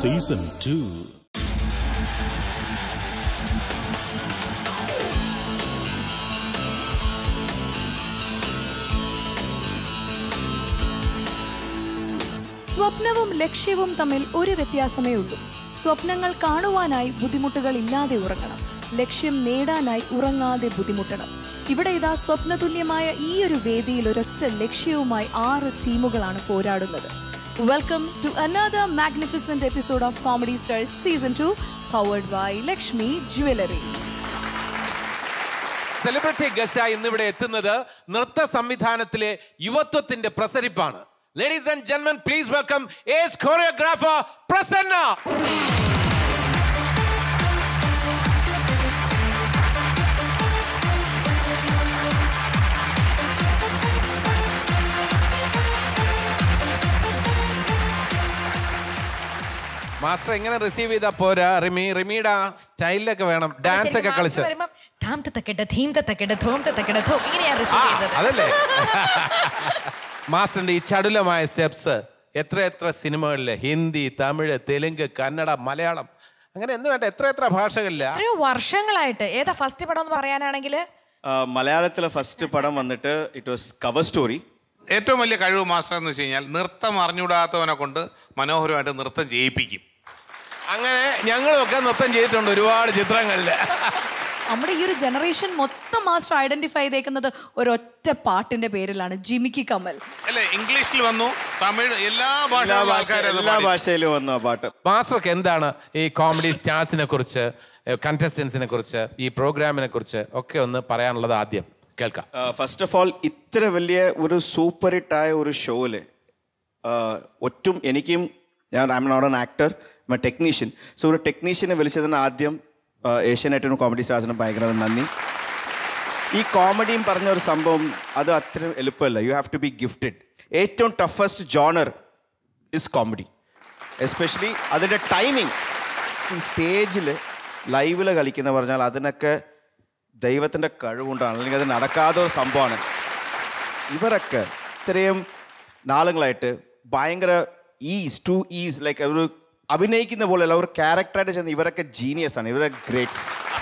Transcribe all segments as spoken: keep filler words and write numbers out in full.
Season two. സ്വപ്നവും ലക്ഷ്യവും തമ്മിൽ ഒരു വ്യത്യാസമേ ഉള്ളൂ. സ്വപ്നങ്ങൾ കാണുവാനായി ബുദ്ധിമുട്ടുകൾ ഇല്ലാതെ ഉറങ്ങണം, ലക്ഷ്യം നേടാനായി ഉറങ്ങാതെ ബുദ്ധിമുട്ടണം. ഇവിടെ ഇതാ സ്വപ്നതുല്യമായ ഈ ഒരു വേദിയിൽ ഒരൊറ്റ ലക്ഷ്യവുമായി ആറ് ടീമുകളാണ് പോരാടുന്നത്. Welcome to another magnificent episode of comedy stars season two, powered by Lakshmi jewellery. Celebrity ഗസ്റ്റായി ഇന്നിവിടെ എത്തുന്നത് നൃത്ത സംവിധാനത്തിലെ യുവത്വത്തിന്റെ പ്രസരിപ്പാണ്. Ladies and gentlemen, please welcome ace choreographer Prasanna. Master എങ്ങനെ റിസീവ് ചെയ്താ പോരാ? റിമി റിമിയുടെ സ്റ്റൈലിലൊക്കെ വേണം, ഡാൻസ് ഒക്കെ കളിച്ച് അതല്ലേ മാസ്റ്ററിന്റെ ഈ ചടുലമായ സ്റ്റെപ്സ് എത്ര എത്ര സിനിമകളില് ഹിന്ദി, തമിഴ്, തെലുങ്ക്, കന്നഡ, മലയാളം, അങ്ങനെ എന്ന് വേണ്ട എത്ര എത്ര ഭാഷകളില്ല വർഷങ്ങളായിട്ട്. ഏതാ ഫസ്റ്റ് പടം എന്ന് പറയാനാണെങ്കിൽ മലയാളത്തിലെ ഫസ്റ്റ് പടം വന്നിട്ട് ഇറ്റ് വാസ് കവർ സ്റ്റോറി. ഏറ്റവും വലിയ കഴിവ് മാസ്റ്റർ എന്ന് വെച്ച് കഴിഞ്ഞാൽ നൃത്തം അറിഞ്ഞുകൂടാത്തവനെ കൊണ്ട് മനോഹരമായിട്ട് നൃത്തം ചെയ്യിപ്പിക്കും. അങ്ങനെ ഞങ്ങളൊക്കെ നൃത്തം ചെയ്തിട്ടുണ്ട് ഒരുപാട് ചിത്രങ്ങളില്. നമ്മുടെ ഈ ഒരു ജനറേഷൻ മൊത്തം മാസ്റ്റർ ഐഡന്റിഫൈ ചെയ്തേക്കുന്നത് ഒരൊറ്റ പാട്ടിന്റെ പേരിലാണ്, ജിമിക്കി കമൽ. അല്ലെ, ഇംഗ്ലീഷിൽ വന്നു, തമിഴ്, എല്ലാ എല്ലാ ഭാഷയിലും വന്നു ആ പാട്ട്. മാസ്റ്റർക്ക് എന്താണ് ഈ കോമഡി സ്റ്റാർസിനെ കുറിച്ച്, കണ്ടസ്റ്റൻസിനെ കുറിച്ച്, ഈ പ്രോഗ്രാമിനെ കുറിച്ച് ഒക്കെ ഒന്ന് പറയാനുള്ളത് ആദ്യം കേൾക്കാം. ഫസ്റ്റ് ഓഫ് ഓൾ, ഇത്ര വലിയ ഒരു സൂപ്പർ ഹിറ്റായ ഒരു ഷോയില് ഒറ്റും എനിക്കും, ഞാൻ I'm not an actor, I'm a technician. So ഒരു ടെക്നീഷ്യനെ വിളിച്ചതിന് ആദ്യം ഏഷ്യാനെറ്റിനും കോമഡി സ്റ്റാർസിനും ഭയങ്കര നന്ദി. ഈ കോമഡിയും പറഞ്ഞ ഒരു സംഭവം അത് അത്രയും എളുപ്പമല്ല. You have to be gifted. ഏറ്റവും toughest genre is comedy, especially അതിൻ്റെ ടൈമിങ്. ഈ സ്റ്റേജിൽ ലൈവിൽ കളിക്കുന്ന പറഞ്ഞാൽ അതിനൊക്കെ ദൈവത്തിൻ്റെ കഴിവുകൊണ്ടാണ്, അല്ലെങ്കിൽ അത് നടക്കാത്ത ഒരു സംഭവമാണ്. ഇവരൊക്കെ ഇത്രയും നാളുകളായിട്ട് ഭയങ്കര ഈസ് ടു ഈസ് ലൈക്ക് ഒരു അഭിനയിക്കുന്ന പോലെയല്ല, ഒരു ക്യാരക്ടറായിട്ട് ചെന്ന് ഇവരൊക്കെ ജീനിയസ് ആണ്, ഇവരൊക്കെ ഗ്രേറ്റ്സ്.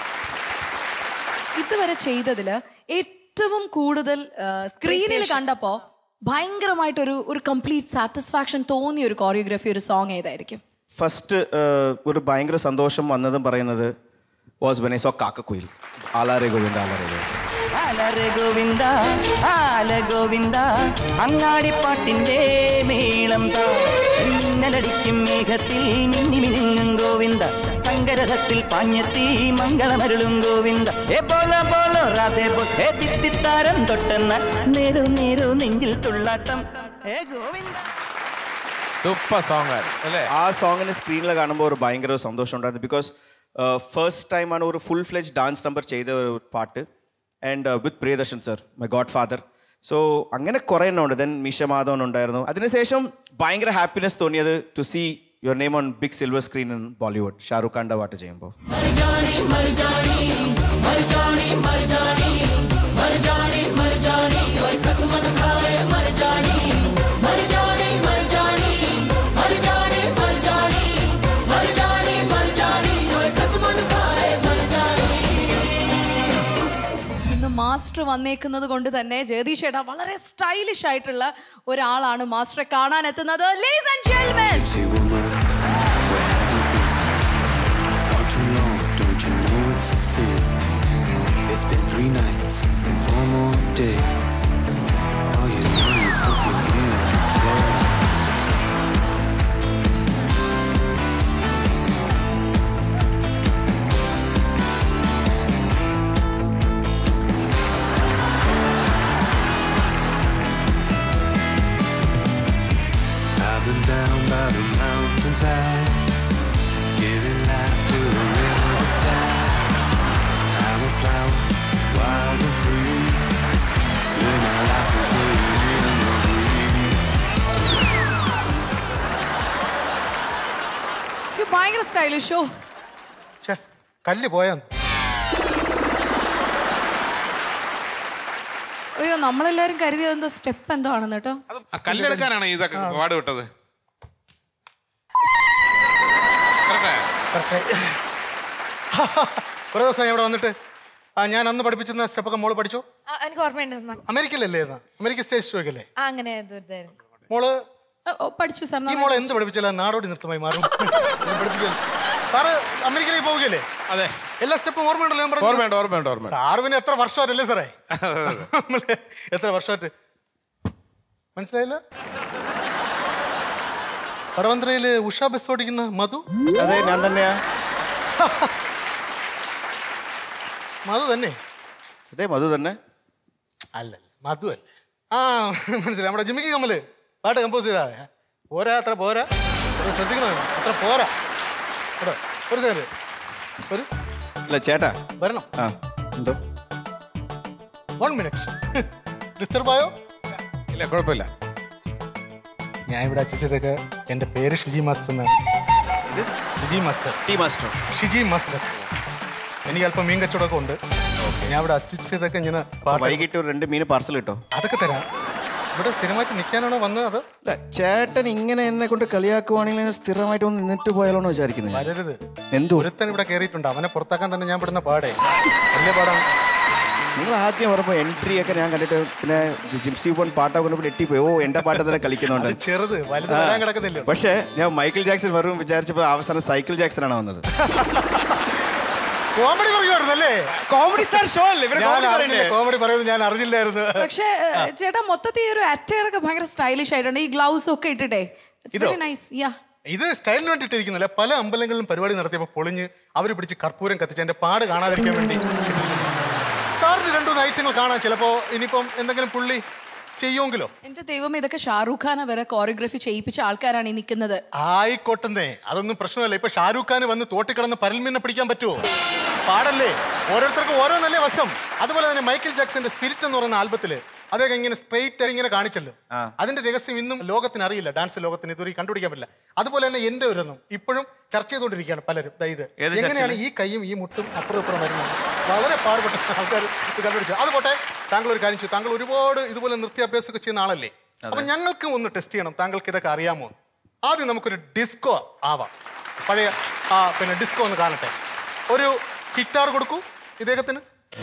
ഇതുവരെ ചെയ്തതില് ഏറ്റവും കൂടുതൽ സ്ക്രീനിൽ കണ്ടപ്പോ ഭയങ്കരമായിട്ടൊരു ഒരു കംപ്ലീറ്റ് സാറ്റിസ്ഫാക്ഷൻ തോന്നിയ ഒരു കോറിയോഗ്രാഫി, ഒരു സോങ് ഏതായിരിക്കും? ഫസ്റ്റ് ഒരു ഭയങ്കര സന്തോഷം വന്നതും പറയുന്നത് was when I saw Kakkakuyil. ആലാരെ ഗോവിന്ദ ആലാരെ ഗോവിന്ദ ആലാരെ ഗോവിന്ദ ആല ഗോവിന്ദ അങ്ങാടിപ്പാട്ടിൻ്റെ മേളം മിന്നലടിക്കും മേഘത്തിൽ മിന്നി മിനുങ്ങും ഗോവിന്ദ സങ്കരഥത്തിൽ പാഞ്ഞെത്തി മംഗളമരുളും ഗോവിന്ദ ഏ പോല പോലോ രാധേ പോ ഏ തിത്തിത്താരം തൊട്ടെന്ന നേരു നേരു നെഞ്ചിൽ തുള്ളാട്ടം ഏ ഗോവിന്ദ. സൂപ്പർ സോങ് അല്ലേ? ആ സോങ്ങിന് സ്ക്രീനിൽ കാണുമ്പോൾ ഒരു ഭയങ്കര സന്തോഷം ഉണ്ടായിരുന്നു. ബിക്കോസ് ഫസ്റ്റ് ടൈമാണ് ഒരു ഫുൾ ഫ്ലെജ് ഡാൻസ് നമ്പർ ചെയ്ത ഒരു പാട്ട്, and with Priyadarshan sir, my godfather. So അങ്ങനെ കുറേ എണ്ണം ഉണ്ട്. ദെൻ മീശ മാധവൻ ഉണ്ടായിരുന്നു. അതിനുശേഷം ഭയങ്കര ഹാപ്പിനെസ് തോന്നിയത് to see your name on big silver screen in Bollywood, Shahrukh ഖാൻ്റെ പാട്ട് ചെയ്യുമ്പോൾ. മാസ്റ്റർ വന്നേക്കുന്നത് കൊണ്ട് തന്നെ ജഗദീഷ് ഏട്ടാ വളരെ സ്റ്റൈലിഷ് ആയിട്ടുള്ള ഒരാളാണ് മാസ്റ്ററെ കാണാൻ എത്തുന്നത്. Ladies and gentlemen, it's been three nights and four more days. Oh, you know you put me in place. I've been down by the mountainside, giving life to a river that died. I'm a flower, wild and free. When my life was waiting in the breeze. you ഭയങ്കര stylish. ഓ കല്ല് പോയാ. അയ്യോ, നമ്മളെല്ലാരും കരുതിയത് എന്തോ step എന്തോ ആണെന്ന് കേട്ടോ. കല്ലെടുക്കാനാണ് ഇതൊക്കെ പാട് വിട്ടത്. കുറേ ദിവസം ഇവിടെ വന്നിട്ട് ആ ഞാൻ അന്ന് പഠിപ്പിച്ചിരുന്ന സ്റ്റെപ്പൊക്കെ മോള് പഠിച്ചോ? ആ, എനിക്ക് ഓർമ്മയുണ്ട്. അമേരിക്കയിലല്ലേ ഇരുന്ന? അമേരിക്ക സ്റ്റേജ് ഷോയ്ക്കല്ലേ? ആ, അങ്ങനെ ഒരു ഇതായിരുന്നു. മോള് പഠിച്ചു സാർ. ഈ മോളെ എന്ത് പഠിപ്പിച്ചാലും നാടോടി നൃത്തമായി മാറും. പഠിപ്പിക്കൽ സാറ് അമേരിക്കയിലേക്ക് പോവുകയല്ലേ? അതെ. എല്ലാ സ്റ്റെപ്പും ഓർമ്മയുണ്ടല്ലോ? ഞാൻ ഓർമ്മയുണ്ട് ഓർമ്മയുണ്ട് ഓർമ്മ. സാറ് പിന്നെ എത്ര വർഷമായിട്ടല്ലേ സാറേ? എത്ര വർഷമായിട്ട് മനസ്സിലായില്ല? കടവന്ത്രയില് ഉഷ ബസ് ഓടിക്കുന്ന മധു? അതെ, ഞാൻ തന്നെയാ. മധു തന്നെ? അതെ, മധു തന്നെ. അല്ല, മധു അല്ലേ? ആ, മനസ്സിലായി. നമ്മുടെ ജിമ്മിക്ക് കമ്മല് പാട്ട് കമ്പോസ് ചെയ്താണ്. പോരാ, അത്ര പോരാ, ശ്രദ്ധിക്കണം, അത്ര പോരാ. കേട്ടോ, ഒരു സെക്കൻഡ് ഒരു അല്ല ചേട്ടാ വരണം. ആ, എന്തോ വൺ മിനിറ്റ്. ഡിസ്റ്റർബായോ? ഇല്ല, കുഴപ്പമില്ല. ഞാൻ ഇവിടെ അഡ്ജസ്റ്റ് ചെയ്തൊക്കെ എൻ്റെ പേര് ഷിജി മാസ്റ്റർ എന്നാണ്. ഇത് Shiji master. Tea master. Shiji master. എനിക്ക് അല്പം മീൻ കച്ചവടമൊക്കെ ഉണ്ട്. ഞാൻ ഇവിടെ അഡ്ജസ്റ്റ് ചെയ്തൊക്കെ ഇങ്ങനെ വൈകിട്ട് ഒരു രണ്ട് മീൻ പാർസൽ കിട്ടോ? അതൊക്കെ തരാം. ഇവിടെ സ്ഥിരമായിട്ട് നിൽക്കാനാണോ വന്നത്? അത് അല്ല, ചേട്ടൻ ഇങ്ങനെ എന്നെ കൊണ്ട് കളിയാക്കുവാണെങ്കിൽ സ്ഥിരമായിട്ട് ഒന്ന് നിന്നിട്ട് പോയാലോന്ന് വിചാരിക്കുന്നത്. വരരുത്. എന്തോ ഒരുത്തൻ ഇവിടെ കയറിയിട്ടുണ്ട്. അവനെ പുറത്താക്കാൻ തന്നെ ഞാൻ പെടുന്ന പാടേ വലിയ പാടാണ്. നിങ്ങൾ ആദ്യം പറഞ്ഞപ്പോൾ എൻട്രി ഒക്കെ ഞാൻ കണ്ടിട്ട് പിന്നെ ജിംസി പോൺ പാട്ടൊക്കെ കൊണ്ട് എട്ടിപ്പോയി. ഓ, എന്റെ പാട്ട് തന്നെ കളിക്കുന്നുണ്ട്. ചെറുത് വലുത് വരാൻ കിടക്കുന്നില്ല. പക്ഷേ ഞാൻ മൈക്കിൾ ജാക്സൺ വരും വിചാരിച്ചപ്പോൾ അവസാനം സൈക്കിൾ ജാക്സൺ ആണ് വന്നത്. കോമഡി പറയുമായിരുന്നല്ലേ? കോമഡി സ്റ്റാർ ഷോ അല്ലേ? കോമഡി പറയുന്നത് ഞാൻ അറിഞ്ഞില്ലായിരുന്നു. പക്ഷേ ചേട്ടാ മൊത്തത്തിൽ ഒരു അറ്റയർ ഒക്കെ ഭയങ്കര സ്റ്റൈലിഷ് ആയിട്ടുണ്ട്. ഈ ഗ്ലൗസ് ഒക്കെ ഇട്ടിട്ടേ നൈസ്. യാ, ഇത് സ്റ്റൈലിന് വേണ്ടിയിട്ടിരിക്കുന്നില്ല. പല അമ്പലങ്ങളിലും പരിപാടി നടത്തിയപ്പോൾ പൊളിഞ്ഞ് അവർ പിടിച്ച് കർപ്പൂരം കത്തിച്ച് എന്റെ പാട് കാണാതിരിക്കാൻ വേണ്ടി സാറിന് രണ്ടു ഐറ്റങ്ങൾ കാണാം. ചിലപ്പോ ഇനിയിപ്പം എന്തെങ്കിലും പുള്ളി ചെയ്യുമെങ്കിലോ? എന്റെ ദൈവം, ഇതൊക്കെ ഷാറൂഖ് ഖാനെ വരെ കോറിയോഗ്രഫി ചെയ്യിപ്പിച്ച ആൾക്കാരാണ് ഈ നിൽക്കുന്നത്. ആയിക്കോട്ടെന്നേ, അതൊന്നും പ്രശ്നമല്ല. ഇപ്പൊ ഷാരൂഖ് ഖാന് വന്ന് തോട്ടിക്കിടന്ന് പരൽമീനെ പിടിക്കാൻ പറ്റുമോ? പാടല്ലേ, ഓരോരുത്തർക്കും ഓരോന്നല്ലേ വശം. അതുപോലെ തന്നെ മൈക്കിൾ ജാക്സന്റെ സ്പിരിറ്റ് എന്ന് പറയുന്ന ആൽബത്തില് അദ്ദേഹം ഇങ്ങനെ സ്ട്രെയിറ്റ് ഇങ്ങനെ കാണിച്ചല്ലോ. അതിന്റെ രഹസ്യം ഇന്നും ലോകത്തിന് അറിയില്ല. ഡാൻസ് ലോകത്തിന് ഇതുവരെ കണ്ടുപിടിക്കാൻ പറ്റില്ല. അതുപോലെ തന്നെ എന്റെ ഒരെണ്ണം ഇപ്പോഴും ചർച്ച ചെയ്തുകൊണ്ടിരിക്കുകയാണ് പലരും. ഇത് എങ്ങനെയാണ് ഈ കൈയും ഈ മുട്ടും അപ്പുറം ഇപ്പുറം വരുന്നത്? വളരെ പാടുപെട്ട ആൾക്കാർ ഇത് കണ്ടുപിടിച്ചു. അതുപോട്ടെ, താങ്കൾ ഒരു കാര്യം ചെയ്തു. താങ്കൾ ഒരുപാട് ഇതുപോലെ നൃത്യാഭ്യാസമൊക്കെ ചെയ്യുന്ന ആളല്ലേ? അപ്പൊ ഞങ്ങൾക്ക് ഒന്ന് ടെസ്റ്റ് ചെയ്യണം. താങ്കൾക്ക് ഇതൊക്കെ അറിയാമോ? ആദ്യം നമുക്കൊരു ഡിസ്കോ ആവാം. പഴയ ആ പിന്നെ ഡിസ്കോ ഒന്ന് കാണട്ടെ. ഒരു ഗിറ്റാർ കൊടുക്കൂ ഇദ്ദേഹത്തിന്.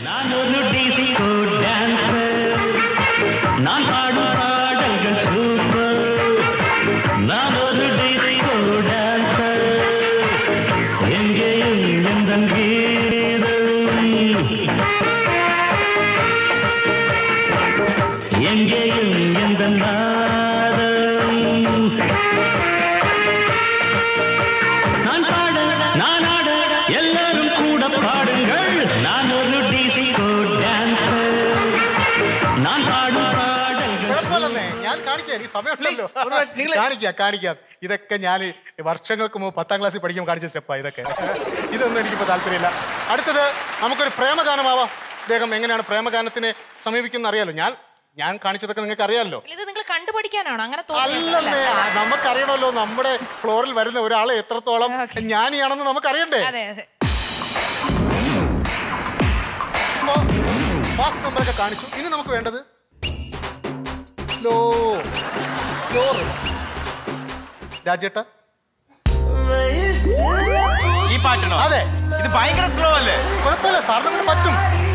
நான் பாடும் பாடல்கள் சூப்பர், நான் ஒரு டிஸ்கோ டான்சர், எங்கேயும் எந்தன் கீதம், எங்கேயும் எந்தன் நாதம், நான் பாட நான் ஆட எல்லாரும் கூட பாடுங்கள், நான் ஒரு டிஸ்கோ டான்சர், நான் பாடும் ഞാൻ കാണിക്കാം. ഈ സമയമുണ്ടല്ലോ, കാണിക്കാം കാണിക്കാം ഇതൊക്കെ ഞാൻ വർഷങ്ങൾക്ക് മുമ്പ് പത്താം ക്ലാസ്സിൽ പഠിക്കുമ്പോൾ കാണിച്ച സ്റ്റെപ്പാ ഇതൊക്കെ. ഇതൊന്നും എനിക്കിപ്പോൾ താല്പര്യമില്ല. അടുത്തത് നമുക്കൊരു പ്രേമഗാനമാവാം. അദ്ദേഹം എങ്ങനെയാണ് പ്രേമഗാനത്തിനെ സമീപിക്കുന്ന അറിയാലോ. ഞാൻ ഞാൻ കാണിച്ചതൊക്കെ നിങ്ങൾക്ക് അറിയാമല്ലോ. ഇത് നിങ്ങൾ കണ്ടുപഠിക്കാനാണോ? അങ്ങനെ അല്ലെന്നേ, നമുക്കറിയണമല്ലോ നമ്മുടെ ഫ്ലോറിൽ വരുന്ന ഒരാളെ എത്രത്തോളം ജ്ഞാനിയാണെന്ന് നമുക്കറിയണ്ടേ. ഇപ്പോ ഫാസ്റ്റ് നമ്പറൊക്കെ കാണിച്ചു. ഇനി നമുക്ക് വേണ്ടത് സ്ലോ സ്ലോ രാജേട്ട. ഈ പാട്ടാണോ? അതെ, ഇത് ഭയങ്കര സ്ലോ അല്ലേ? കുഴപ്പമില്ല, സാറിന് പറ്റും.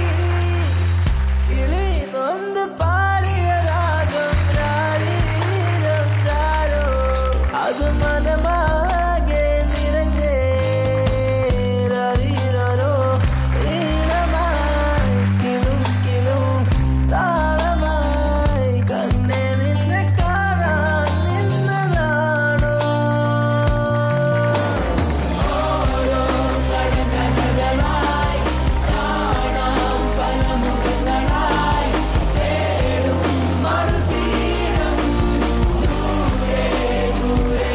அது மனமாக நிறைந்தே ரரீரோ ஈனமாய் கிளும் கிளும் தாளமாய் கண்ணே நின்ன காணா நின்னதானோ ஓரோ கடகடலாய் காணாம் பல முகங்களாய் தேடும் மறுதீரம் தூரே தூரே.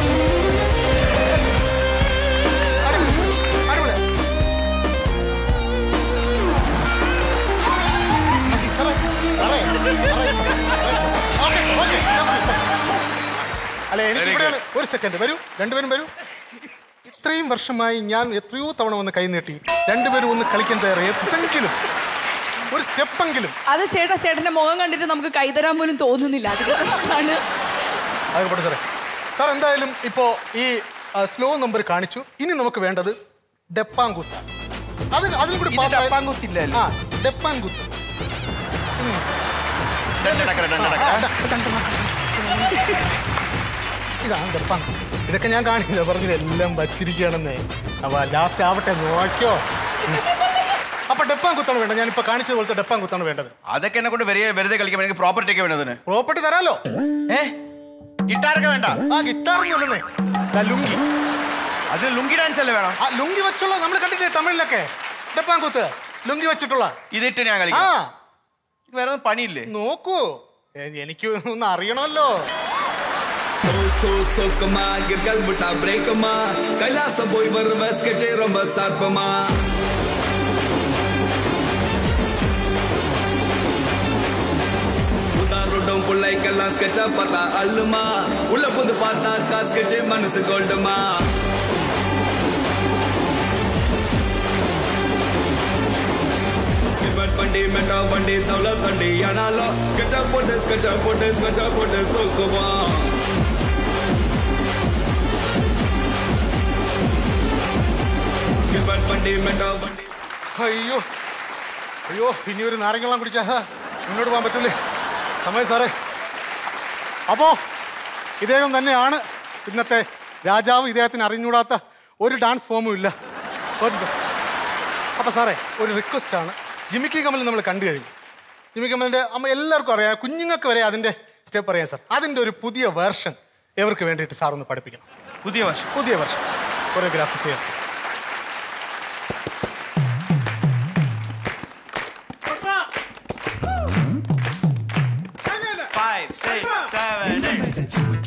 അല്ലെ, എനിക്ക് ഇവിടെയാണ്. ഒരു സെക്കൻഡ് വരൂ, രണ്ടുപേരും വരൂ. ഇത്രയും വർഷമായി ഞാൻ എത്രയോ തവണ വന്ന് കൈ നീട്ടി. രണ്ടുപേരും ഒന്ന് കളിക്കാൻ തയ്യാറ്. എന്തെങ്കിലും ഒരു സ്റ്റെപ്പെങ്കിലും. അത് ചേട്ടാ, ചേട്ടന്റെ മുഖം കണ്ടിട്ട് നമുക്ക് കൈതരാൻ പോലും തോന്നുന്നില്ല. അത് അത് പോട്ടെ സാറേ. സാർ എന്തായാലും ഇപ്പോ ഈ സ്ലോ നമ്പർ കാണിച്ചു. ഇനി നമുക്ക് വേണ്ടത് ഡെപ്പാങ്കുത്ത്. അത് അതിലും കൂടി ഡെപ്പാങ്കുത്തില്ല. ആ ഡെപ്പാൻകുത്ത്. ഇതാണ് ഡെപ്പാങ്കുത്ത്. ഇതൊക്കെ ഞാൻ കാണില്ല, പറഞ്ഞത് എല്ലാം വച്ചിരിക്കുകയാണെന്നേ. അപ്പൊ ലാസ്റ്റ് ആവട്ടെ, നോക്കിയോ. അപ്പൊ ഡെപ്പാങ്കുത്താണ് വേണ്ടത്. ഞാനിപ്പോ കാണിച്ചത് പോലത്തെ ഡെപ്പാങ്കുത്താണ് വേണ്ടത്. അതൊക്കെ എന്നെ കൊണ്ട് വെറുതെ കളിക്കാൻ എനിക്ക് പ്രോപ്പർട്ടി ഒക്കെ വേണ്ടതിന്. പ്രോപ്പർട്ടി തരാലോ. ഏ ഗിറ്റാറൊക്കെ വേണ്ട? ആ ഗിറ്റാറിനുള്ളേ ലുങ്കി. അത് ലുങ്കി ഡാൻസ് അല്ലേ വേണം? ആ ലുങ്കി വെച്ചുള്ള നമ്മൾ കണ്ടില്ലേ തമിഴിലൊക്കെ ഡെപ്പാങ്കുത്ത് ലുങ്കി വെച്ചിട്ടുള്ള. ഇതിട്ട് ഞാൻ കളിക്കാം. വേറെ ഒന്നും പണിയില്ലേ? നോക്കൂ, എനിക്ക് ഒന്ന് അറിയണമല്ലോ. കൈലാസം പോയി വരുമ്പോ സർപ്പമാ உதாரோடும் பிள்ளைக்கெல்லாம் ஸ்கெட்சா பார்த்தா அல்லுமா உள்ள புது பார்த்தா காஸ்கெட்சே மனசு கோல்டுமா வண்டி மெட்டா வண்டி தவளை தண்டி ஆனாலும் ஸ்கெட்சா போட்டு ஸ்கெட்சா போட்டு ஸ்கெட்சா போட்டு தூக்குவான் வண்டி மெட்டா வண்டி. അയ്യോ അയ്യോ ഇനി ഒരു നാരങ്ങ വെള്ളം കുടിച്ചാ മുന്നോട്ട് പോകാൻ പറ്റൂലേ? സമയം സാറേ. അപ്പോൾ ഇദ്ദേഹം തന്നെയാണ് ഇന്നത്തെ രാജാവ്. ഇദ്ദേഹത്തിന് അറിഞ്ഞൂടാത്ത ഒരു ഡാൻസ് ഫോമും ഇല്ല. അപ്പോൾ സാറേ ഒരു റിക്വസ്റ്റാണ്. ജിമിക്കി കമൽ നമ്മൾ കണ്ടു കഴിഞ്ഞു. ജിമിക്കി കമലിൻ്റെ അമ്മ എല്ലാവർക്കും അറിയാം, കുഞ്ഞുങ്ങൾക്ക് വരെ അതിൻ്റെ സ്റ്റെപ്പ് അറിയാം സാർ. അതിൻ്റെ ഒരു പുതിയ വേർഷൻ ഇവർക്ക് വേണ്ടിയിട്ട് സാർ ഒന്ന് പഠിപ്പിക്കണം. പുതിയ വേർഷൻ? പുതിയ വേർഷൻ കൊറിയോഗ്രാഫി ചെയ്യാം. Five, six, seven, eight.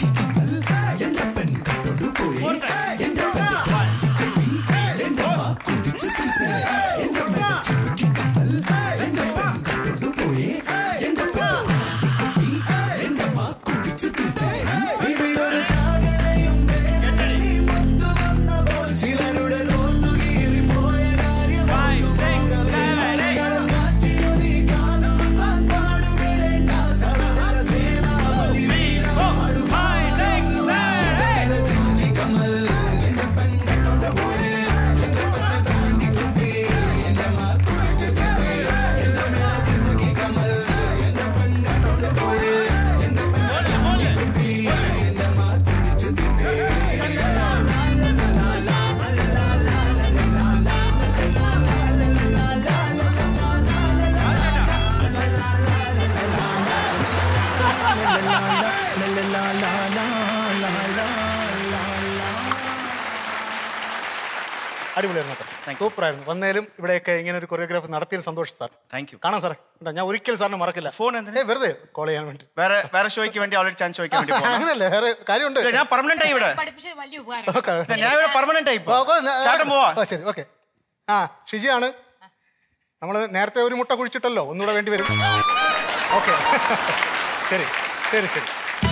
അടിപൊളിയായിരുന്നു, സൂപ്പറായിരുന്നു. വന്നേലും ഇവിടെയൊക്കെ ഇങ്ങനെ ഒരു കൊറിയോഗ്രാഫി നടത്തിയ സന്തോഷം സാർ. Thank you. കാണാം സാറേ. ഞാൻ ഒരിക്കലും സാറിനെ മറക്കില്ല. ഫോൺ വെറുതെ കോൾ ചെയ്യാൻ വേണ്ടി, വേറെ വേറെ ഷോയ്ക്ക് വേണ്ടി ഓൾറെഡി ചാൻസ് ചോദിക്കാൻ വേണ്ടി. അങ്ങനല്ലേ, വേറെ കാര്യമുണ്ട്. ഞാൻ പെർമനന്റ് ആയി ഇവിടെ. ഞാൻ ഇവിടെ പെർമനന്റ് ആയി. ശരി, ഓക്കെ. ആ ഷിജിയാണ്. നമ്മൾ നേരത്തെ ഒരു മുട്ട കുഴിച്ചിട്ടല്ലോ, ഒന്നുകൂടെ വേണ്ടി വരും. ഓക്കെ, ശരി ശരി ശരി.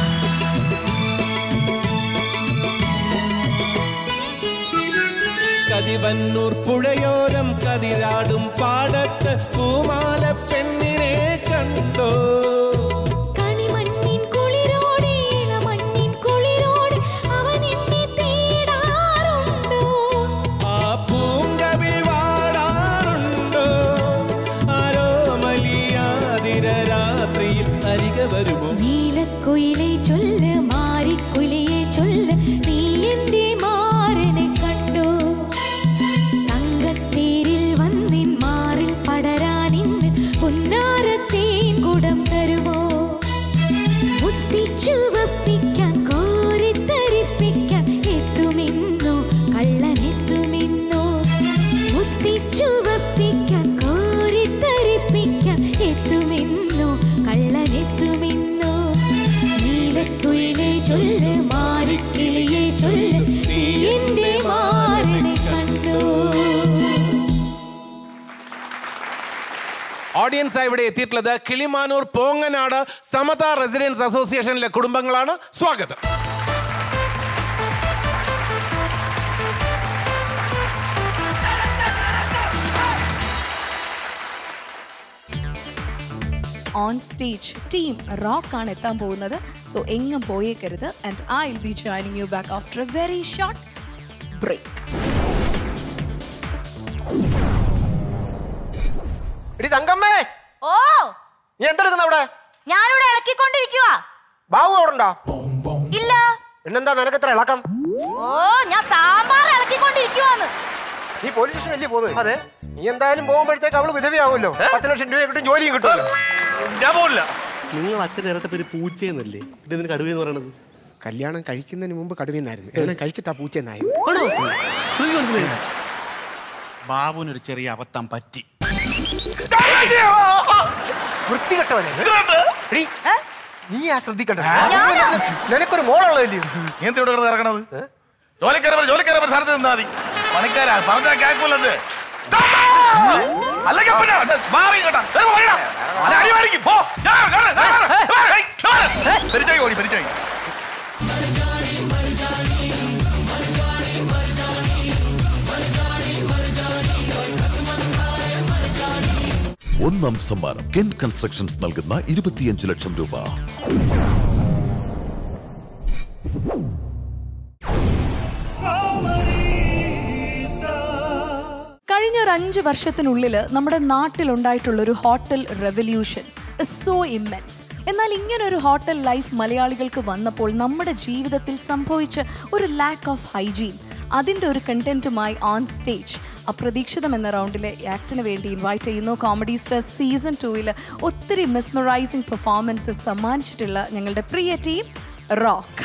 കതിവന്നൂർ പുഴയോരം കതിരാടും പാടത്ത് പൂമാല പെണ്ണിനെ കണ്ടോ? കണിമണ്ണിൻ കുളിരോടെ ഇളമണ്ണിൻ കുളിരോടെ അവൻ എന്നെ തേടാറുണ്ടോ? ആ പൂങ്കവിൾ വാടാറുണ്ടോ? ആരോ മലിയാതിര രാത്രിയിൽ അരികെ വരുമോ? നീലക്കുയിലെ ചൊല്ല് മാരിക്കുയിലെ ചൊല്ല് നീ എന്റെ മാരനെ കണ്ടോ? തങ്കത്തേരിൽ വന്നിൻ മാറിൽ പടരാനിന്ന് പൊന്നാരത്തേൻ കുടം തരുമോ? മുത്തിച്ചുവപ്പിക്കാൻ കോരിത്തരിപ്പിക്കാൻ എത്തുമെന്നോ കള്ളനെത്തുമെന്നോ? മുത്തിച്ചുവപ്പിക്കാൻ കോരിത്തരിപ്പിക്കാൻ എത്തുമെന്നോ കള്ളനെത്തുമെന്നോ? നീലക്കുയിലെ ചൊല്ല് മാരിക്കിളിയെ ചൊല്ല് നീ എന്റെ മാരനെ കണ്ടോ? ഓഡിയൻസ് ഇവിടെ എത്തിയിട്ടുള്ളത് കിളിമാനൂർ പോങ്ങനാട് സമത റെസിഡൻസ് അസോസിയേഷനിലെ കുടുംബങ്ങളാണ്. സ്വാഗതം. ഓൺ സ്റ്റേജ് ടീം റോക്ക് ആണ് എത്താൻ പോകുന്നത്. സോ എങ്ങും പോയേക്കരുത്. And I will be joining you back after a very short break. തങ്കമ്മേ, ഓ നീ എന്തെടുക്കുന്ന അവിടെ? ഞാനിവിടെ ഇളക്കിക്കൊണ്ടിരിക്കുവാ. ബാബു അവിടെ ഉണ്ടോ? ഇല്ല. പിന്നെന്താ നിനക്ക് ഇത്ര ഇളക്കം? ഓ ഞാൻ സാമ്പാർ ഇളക്കിക്കൊണ്ടിരിക്കുവാന്ന്. നീ പോലീസ് സ്റ്റേഷനിലല്ലേ പോകുന്നത്? അതെ. നീ എന്തായാലും പോകുമ്പോഴത്തേക്ക് അവള് വിധവയാവുമല്ലോ. പത്ത് ലക്ഷം രൂപ കിട്ടും, ജോലിയും കിട്ടും. ഞാൻ പോകില്ല. നിങ്ങൾ അച്ഛൻ ഇരട്ട പേര് പൂച്ചയെന്നല്ലേ ഇത് ഇതിന് കടുവയെന്ന് പറയണത്? കല്യാണം കഴിക്കുന്നതിന് മുമ്പ് കടുവയെന്നായിരുന്നു, എല്ലാം കഴിച്ചിട്ടാ പൂച്ചയെന്നായിരുന്നു. ബാബുവിനൊരു ചെറിയ അബദ്ധം പറ്റി. വൃത്തികെട്ടവനെ നീ ആ ശ്രദ്ധിക്കണ്ട. നിനക്കൊരു മോളുള്ളതല്ലേ? നീ എന്ത് ഇവിടെ കിടന്ന് ഇറങ്ങണത്? ജോലിക്കാരെ ജോലിക്കാരെ സ്ഥലത്ത് നിന്നാ മതി. പണിക്കാരാ പറഞ്ഞാ കേൾക്കൂലത്. പരിചയം ഓടി പരിചയം. ഒന്നാം സമ്മാനം കെൻ കൺസ്ട്രക്ഷൻസ് നൽകുന്ന ഇരുപത്തിയഞ്ച് ലക്ഷം രൂപ. കഴിഞ്ഞ ഒരു അഞ്ച് വർഷത്തിനുള്ളിൽ നമ്മുടെ നാട്ടിലുണ്ടായിട്ടുള്ളൊരു ഹോട്ടൽ റെവല്യൂഷൻ സോ ഇമ്മെൻസ്. എന്നാൽ ഇങ്ങനൊരു ഹോട്ടൽ ലൈഫ് മലയാളികൾക്ക് വന്നപ്പോൾ നമ്മുടെ ജീവിതത്തിൽ സംഭവിച്ച ഒരു ലാക്ക് ഓഫ് ഹൈജീൻ, അതിൻ്റെ ഒരു കണ്ടന്റുമായി ഓൺ സ്റ്റേജ് അപ്രതീക്ഷിതം എന്ന റൗണ്ടിലെ ആക്ടിന് വേണ്ടി ഇൻവൈറ്റ് ചെയ്യുന്നു കോമഡി സ്റ്റാർ സീസൺ ടൂവിൽ ഒത്തിരി മെസ്മറൈസിംഗ് പെർഫോമൻസസ് സമ്മാനിച്ചിട്ടുള്ള ഞങ്ങളുടെ പ്രിയ ടീം റോക്ക്.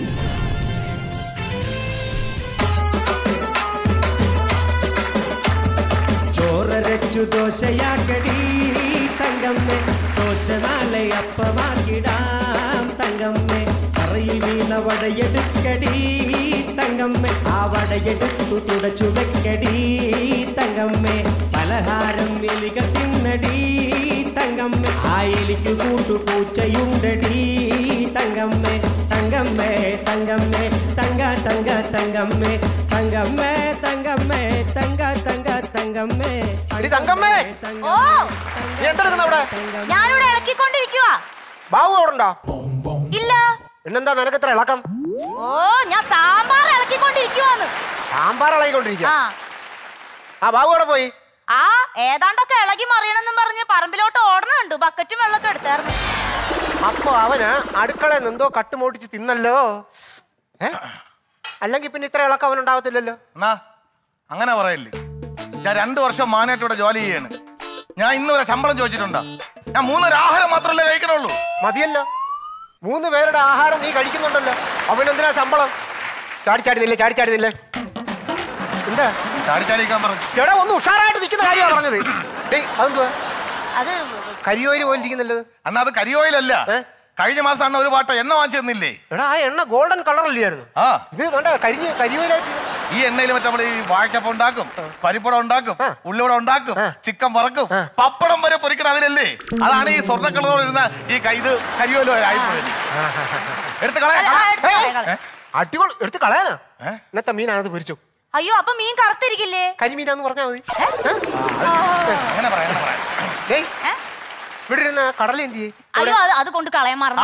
ചോറരച്ചു ദോശയാക്കടി തങ്കമ്മേ, ദോശ നാളെ അപ്പമാക്കിടാം തങ്കമ്മേ. കറയിൽ വീണ വടയെടുക്കടി തങ്കമ്മേ, ആ വടയെടുത്തു തുടച്ചു വെക്കടി തങ്കമ്മേ. പലഹാരം എലികൾ തിന്നടി തങ്കമ്മേ, ആ എലിക്കു കൂട്ടുപൂച്ചയുണ്ടടി തങ്കമ്മേ. തങ്കമ്മേ തങ്കമ്മേ തങ്ക തങ്ക തങ്കമ്മേ, തങ്കമ്മേ തങ്കമ്മേ തങ്ക തങ്ക തങ്കമ്മേ. തങ്കമ്മേ, ഓ നീ എന്തെടുക്കുന്ന അവിടെ? ഞാനിവിടെ ഇളക്കിക്കൊണ്ടിരിക്കുവാ. ബാബു അവിടെ ഉണ്ടോ? ഇല്ല. പിന്നെന്താ നിനക്ക് ഇത്ര ഇളക്കം? ഓ ഞാൻ സാമ്പാർ ഇളക്കിക്കൊണ്ടിരിക്കുവാന്ന്. സാമ്പാർ ഇളകിക്കൊണ്ടിരിക്കുക? ആ. ആ ബാബു അവിടെ പോയി? ആ ഏതാണ്ടൊക്കെ ഇളകി മറിയണമെന്നും പറഞ്ഞ് പറമ്പിലോട്ട് ഓടണുണ്ട്. ബക്കറ്റും വെള്ളമൊക്കെ എടുത്തായിരുന്നു. അപ്പൊ അവന് അടുക്കളയിൽ നിന്നെന്തോ കട്ടുമോട്ടിച്ച് തിന്നല്ലോ. ഏ അല്ലെങ്കിൽ പിന്നെ ഇത്ര ഇളക്കം അവനുണ്ടാവത്തില്ലല്ലോ. എന്നാ അങ്ങനെ പറയല്ലേ. ഞാൻ രണ്ടു വർഷം മാനായിട്ട് ഇവിടെ ജോലി ചെയ്യാണ്. ഞാൻ ഇന്ന് വരെ ശമ്പളം ചോദിച്ചിട്ടുണ്ടോ? ഞാൻ മൂന്നൊരു ആഹാരം മാത്രമല്ലേ കഴിക്കണുള്ളൂ. മതിയല്ലോ, മൂന്ന് പേരുടെ ആഹാരം നീ കഴിക്കുന്നുണ്ടല്ലോ. അവനെന്തിനാ ശമ്പളം? ചാടിച്ചാടിന്നില്ലേ ചാടിച്ചാടിന്നില്ലേ എന്താ ചാടിച്ചാടിക്കാൻ പറഞ്ഞു? ചേട്ടാ ഒന്ന് ഉഷാറായിട്ട് നിൽക്കുന്ന കാര്യമാണ് പറഞ്ഞത്. അതെന്തുവാ അത് കരിയോയിൽ പോലിരിക്കുന്നല്ലോ. അണ്ണാ അത് കരിയോയിലല്ല. കഴിഞ്ഞ മാസം അണ്ണ ഒരു പാട്ട എണ്ണ വാങ്ങിച്ചു തന്നില്ലേ? എടാ ആ എണ്ണ ഗോൾഡൻ കളറില്ലായിരുന്നു? ആ ഇത് കണ്ട കരിഞ്ഞ് കരിയോയിലായിട്ട്. ഈ എണ്ണയിൽ മറ്റേ നമ്മൾ ഈ വാഴക്കപ്പം ഉണ്ടാക്കും, പരിപ്പടം ഉണ്ടാക്കും, ഉള്ളിവട ഉണ്ടാക്കും, ചിക്കൻ വറക്കും, പപ്പടം വരെ പൊരിക്കണം. അതിലല്ലേ? അതാണ് ഈ സ്വർണ്ണ കളറോട് ഇരുന്ന ഈ ഇത് കരിയോയിലോ ആയിപ്പോയത്. എടുത്ത് കളയാ. അടിപൊളി, എടുത്ത് കളയാനാ? ഇന്നത്തെ മീനാണത് പൊരിച്ചു. അയ്യോ അപ്പൊ മീൻ കറുത്തിരിക്കില്ലേ? കരിമീനാന്ന് പറഞ്ഞാ മതി. അങ്ങനെ പറയാ. ഇവിടെ ഇരുന്ന കടല എന്ത് ചെയ്യും? അയ്യോ അത് കൊണ്ട് കളയാൻ മറന്നു.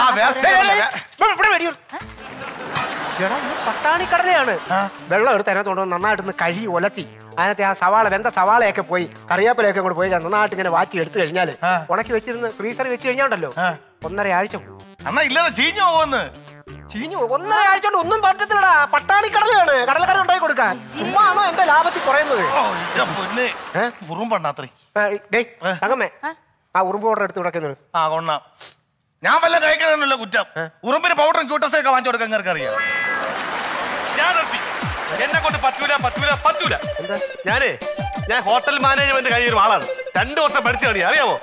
എടാ ഈ പട്ടാണി കടലയാണ്. വെള്ളം എടുത്ത് അതിനകത്ത് നന്നായിട്ടൊന്ന് കഴുകി ഒലത്തി അതിനകത്ത് ആ സവാള വെന്ത സവാളയൊക്കെ പോയി കറിവേപ്പിലൊക്കെ കൂടെ പോയി നന്നായിട്ട് ഇങ്ങനെ വാറ്റി എടുത്തു കഴിഞ്ഞാല് ഉണക്കി വെച്ചിരുന്ന് ഫ്രീസറിൽ വെച്ച് കഴിഞ്ഞാണ്ടല്ലോ ഒന്നര ആഴ്ച ചീഞ്ഞു പോകുന്നു. ചീഞ്ഞു ഒന്നര ആഴ്ച കൊണ്ട് ഒന്നും പറ്റത്തില്ലടാ. പട്ടാണി കടലയാണ്, കടലക്കറി ഉണ്ടാക്കി കൊടുക്കാൻ. ചുമ്മാണോ എന്റെ ലാഭത്തിൽ കുറയുന്നത്? തങ്കമ്മേ ആ ഉറുമ്പ് പൗഡർ എടുത്ത് കൊടുക്കുന്നത്. ആ കൊണ്ണ ഞാൻ വല്ല കഴിക്കണമെന്നല്ല കുറ്റം. ഉറുമ്പിന് പൗഡറും ക്യൂട്ടസൊക്കെ വാങ്ങിച്ചു കൊടുക്കാൻ നിങ്ങൾക്ക് അറിയാം. ഞാൻ എന്നെ കൊണ്ട് പറ്റൂല പറ്റൂല പറ്റൂല. ഞാനേ ഞാൻ ഹോട്ടൽ മാനേജ്മെന്റ് കഴിയുന്ന ആളാണ്. രണ്ടു വർഷം പഠിച്ചാണ്, അറിയാമോ?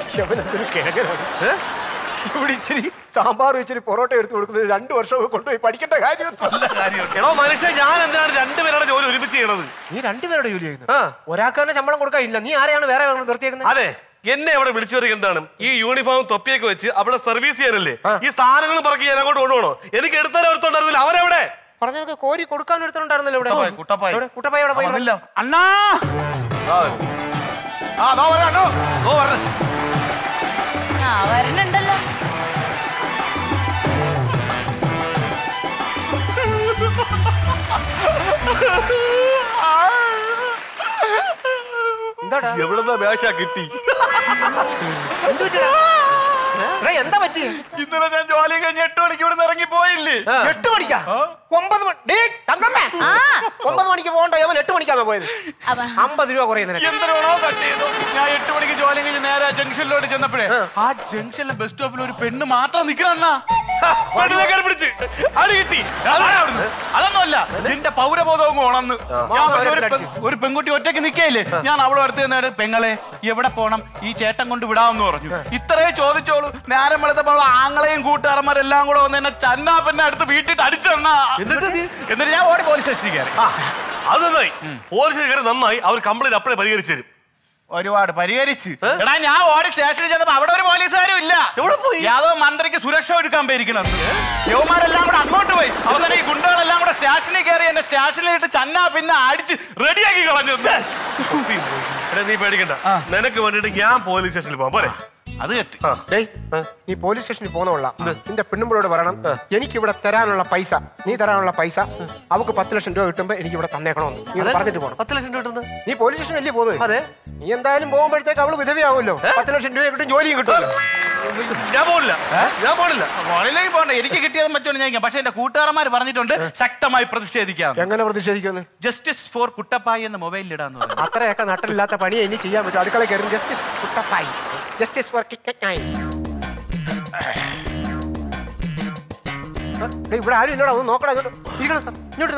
ഇവിടെ ഇച്ചിരി സാമ്പാർ ഇച്ചിരി പൊറോട്ട എടുത്ത് കൊടുക്കുന്നത് രണ്ടു വർഷം കൊണ്ടുപോയി പഠിക്കേണ്ട കാര്യം. എടോ മനുഷ്യ, ഞാൻ എന്തിനാണ് രണ്ടുപേരുടെ ജോലി ഒരുമിച്ച് ചെയ്യണത്? നീ രണ്ടുപേരുടെ ജോലി ചെയ്യുന്നത്? ഒരാൾക്ക് തന്നെ ശമ്പളം കൊടുക്കാനില്ല. നീ ആരെയാണ് വേറെ നിർത്തിയേക്കുന്നത്? അതെ, എന്നെ അവിടെ വിളിച്ചു വരിക എന്താണ്? ഈ യൂണിഫോം തൊപ്പിയൊക്കെ വെച്ച് അവിടെ സർവീസ് ചെയ്യാനല്ലേ? ഈ സാധനങ്ങൾ പറക്കി ഞാൻ അങ്ങോട്ട് കൊണ്ടുപോകണോ? എനിക്ക് എടുത്താലും എടുത്തോണ്ടായിരുന്നില്ല. അവരെവിടെ? പറഞ്ഞ കോരി കൊടുക്കാൻ എടുത്തോണ്ടായിരുന്നല്ലോ ഇവിടെ. കുട്ടപ്പായി കുട്ടപ്പായി അവിടെ പോയി. അണ്ണാ വരണുണ്ടല്ലോ. എവിടെന്നാ മേശ കിട്ടി? എന്താ പറ്റി? ഇന്നലെ ഞാൻ ജോലി കഴിഞ്ഞ് എട്ട് മണിക്ക് ഇവിടെ ഇറങ്ങി പോയില്ലേ? എട്ട് മണിക്കാ? ഒമ്പത് മണി തങ്കമ്മേ, ഒമ്പത് മണിക്ക് പോകണ്ട, അവൻ എട്ട് മണിക്കാണോ പോയത്? അമ്പത് രൂപ കുറയുന്നത് എന്തരാണോ കട്ട് ചെയ്തു. ഞാൻ എട്ട് മണിക്ക് ജോലി കഴിഞ്ഞ് നേരെ ജംഗ്ഷനിലോട്ട് ചെന്നപ്പോഴേ ആ ജംഗ്ഷനിലെ ബസ് സ്റ്റോപ്പിൽ ഒരു പെണ്ണ് മാത്രം നിൽക്കണ പെണ്ണിനെ കയറി പിടിച്ച് അടി കിട്ടി. അതൊന്നുമല്ല, നിന്റെ പൗരബോധവും ഉണന്ന്. ഞാൻ ഒരു പെൺകുട്ടി ഒറ്റയ്ക്ക് നിൽക്കയില്ലേ, ഞാൻ അവളും അടുത്ത് നിന്നിട്ട് പെങ്ങളെ എവിടെ പോണം, ഈ ചേട്ടൻ കൊണ്ട് വിടാമെന്ന് പറഞ്ഞു. ഇത്രയും ചോദിച്ചോളൂ. നേരം വെളുത്തപ്പോൾ ആങ്ങളെയും കൂട്ടുകാരന്മാരെല്ലാം കൂടെ വന്ന് എന്നെ ചന്നാ പിന്നെ അടുത്ത് വീട്ടിട്ട് അടിച്ചെന്നാ. എന്നിട്ട് ഞാൻ ഓടി പോലീസ് സ്റ്റേഷനിൽ കയറി. അത് നന്നായി, പോലീസിൽ കയറി നന്നായി. അവർ കംപ്ലൈന്റ് അപ്പഴേ പരിഹരിച്ചു തരും. ഒരുപാട് പരിഹരിച്ച്. എടാ ഞാൻ ഓടി സ്റ്റേഷനിൽ ചെന്നപ്പോ അവിടെ ഒരു പോലീസുകാരും ഇല്ല. എവിടെ പോയി? യാദവ് മന്ത്രിക്ക് സുരക്ഷ ഒരുക്കാൻ പോയിരിക്കണത്. യവന്മാരെല്ലാം കൂടെ അങ്ങോട്ട് പോയി. അവസാനം ഈ ഗുണ്ടകളെല്ലാം കൂടെ സ്റ്റേഷനിൽ കയറി എന്നെ സ്റ്റേഷനിലിട്ട് ചന്നാ പിന്നെ അടിച്ച് റെഡിയാക്കി കളഞ്ഞു. നീ പേടിക്കണ്ട, നിനക്ക് വേണ്ടിട്ട് ഞാൻ പോലീസ് സ്റ്റേഷനിൽ പോകാം. പോരെ? അത് കെട്ടി. നീ പോലീസ് സ്റ്റേഷനിൽ പോകുന്നോളാം. നിന്റെ പെണ്ണുമ്പോഴോട് പറയണം, എനിക്ക് ഇവിടെ തരാനുള്ള പൈസ, നീ തരാനുള്ള പൈസ അവക്ക് പത്ത് ലക്ഷം രൂപ കിട്ടുമ്പോ എനിക്ക് ഇവിടെ തന്നേക്കണമെന്ന് നീ പറഞ്ഞിട്ട് പോകണം. പത്ത് ലക്ഷം രൂപ കിട്ടുന്നത് നീ പോലീസ് സ്റ്റേഷൻ അല്ലേ പോകുന്നത്? അതെ. നീ എന്തായാലും പോകുമ്പോഴത്തേക്ക് അവള് വിധവയാവുമല്ലോ, പത്ത് ലക്ഷം രൂപ കിട്ടും, ജോലിയും കിട്ടുമല്ലോ. ഞാൻ പോണില്ല, ഞാൻ പോണില്ല. പോണില്ലെങ്കിൽ പോണ്ട, എനിക്ക് കിട്ടിയതും മറ്റോണ്ട് ഞാൻ. പക്ഷെ എന്റെ കൂട്ടുകാരന്മാർ പറഞ്ഞിട്ടുണ്ട് ശക്തമായി പ്രതിഷേധിക്കാം. എങ്ങനെ പ്രതിഷേധിക്കുന്നു? ജസ്റ്റിസ് ഫോർ കുട്ടപ്പായി എന്ന് മൊബൈലിൽ ഇടാന്ന് പറഞ്ഞു. അത്രയൊക്കെ നട്ടില്ലാത്ത പണി ഇനി ചെയ്യാൻ പറ്റും. അടുക്കള കയറി ജസ്റ്റിസ് കുട്ടപ്പായി, ജസ്റ്റിസ് ഫോർ കിട്ടക്കായി. ഇവിടെ ആരും ഇല്ലടാ, ഒന്ന് നോക്കടാ. ഇരിക്കണം സാർ, ഇങ്ങോട്ട്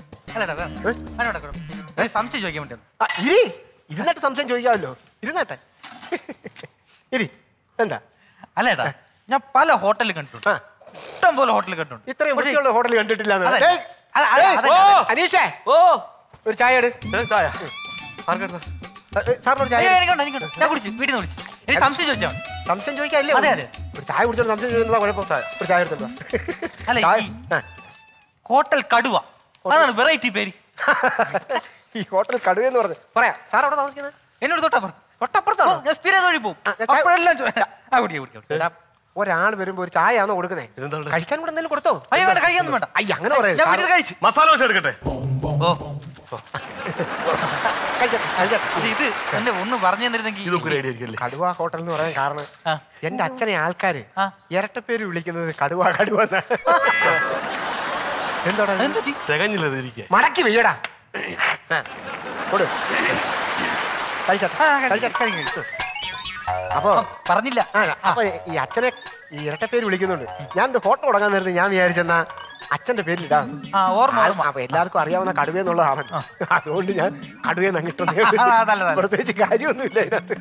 സംശയം ചോദിക്കാൻ വേണ്ടി ഇരി. ഇരുന്നിട്ട് സംശയം ചോദിക്കാമല്ലോ, ഇരുന്നട്ടെ. ഇരി. എന്താ? അല്ലേട്ടാ, ഞാൻ പല ഹോട്ടലിൽ കണ്ടിട്ടുണ്ട്, ഇഷ്ടം പോലെ ഹോട്ടലിൽ കണ്ടിട്ടുണ്ട്. ഇത്രയും വൃത്തിയുള്ള ഹോട്ടൽ കണ്ടിട്ടില്ല. അനീഷേ, ഓ ഒരു ചായ എടു. ചായ സാറിനോട് ചായ സംശയം ചോദിച്ചാൽ സംശയം ചോദിക്കാല്ലേ? അതെ അതെ, ഒരു ചായ കുടിച്ചോ. സംശയം ചോദിച്ചാ കുഴപ്പം. ഒരു ചായ എടുത്തോ. അല്ല, ഹോട്ടൽ കടുവ, അതാണ് വെറൈറ്റി പേര്. ഈ ഹോട്ടൽ കടുവ എന്ന് പറഞ്ഞു പറയാം. സാർ അവിടെ താമസിക്കുന്നത്? എന്നോട് തൊട്ടപ്പുറത്ത്. തൊട്ടപ്പുറത്താണോ? ഞാൻ സ്ഥിരം തൊഴി പോകും. ഒരാൾ വരുമ്പോ ഒരു ചായ ആണോ കൊടുക്കുന്നേ? കഴിക്കാൻ കൂടെ എന്തെങ്കിലും കൊടുത്തോ? അയ്യോ വേണ്ട, കഴിക്കാനൊന്നും വേണ്ട. അയ്യ അങ്ങനെ പറയാം. മസാല ദോശ എടുക്കട്ടെ? ഇത് എന്നെ ഒന്ന് പറഞ്ഞു തന്നിരുന്നെങ്കിൽ. കടുവ ഹോട്ടൽ എന്ന് പറയാൻ കാരണം എന്റെ അച്ഛനെ ആൾക്കാര് ഇരട്ടപ്പേര് വിളിക്കുന്നത് കടുവ കടുവ. എന്താടാ തികഞ്ഞില്ല, മടക്കി വെയ്യടാ. അപ്പൊ പറഞ്ഞില്ല. അപ്പൊ ഈ അച്ഛനെ ഈ ഇരട്ടപ്പേര് വിളിക്കുന്നുണ്ട്. ഞാൻ ഒരു ഹോട്ടൽ തുടങ്ങാൻ നേരത്തെ ഞാൻ വിചാരിച്ചെന്നാ അച്ഛന്റെ പേരിൽ ഇതാണ്. അപ്പൊ എല്ലാവർക്കും അറിയാവുന്ന കടുവ എന്നുള്ളതാണ്. അതുകൊണ്ട് ഞാൻ കടുവയെന്ന് അങ്ങിട്ടുണ്ട്. പ്രത്യേകിച്ച് കാര്യമൊന്നുമില്ല അതിനകത്ത്.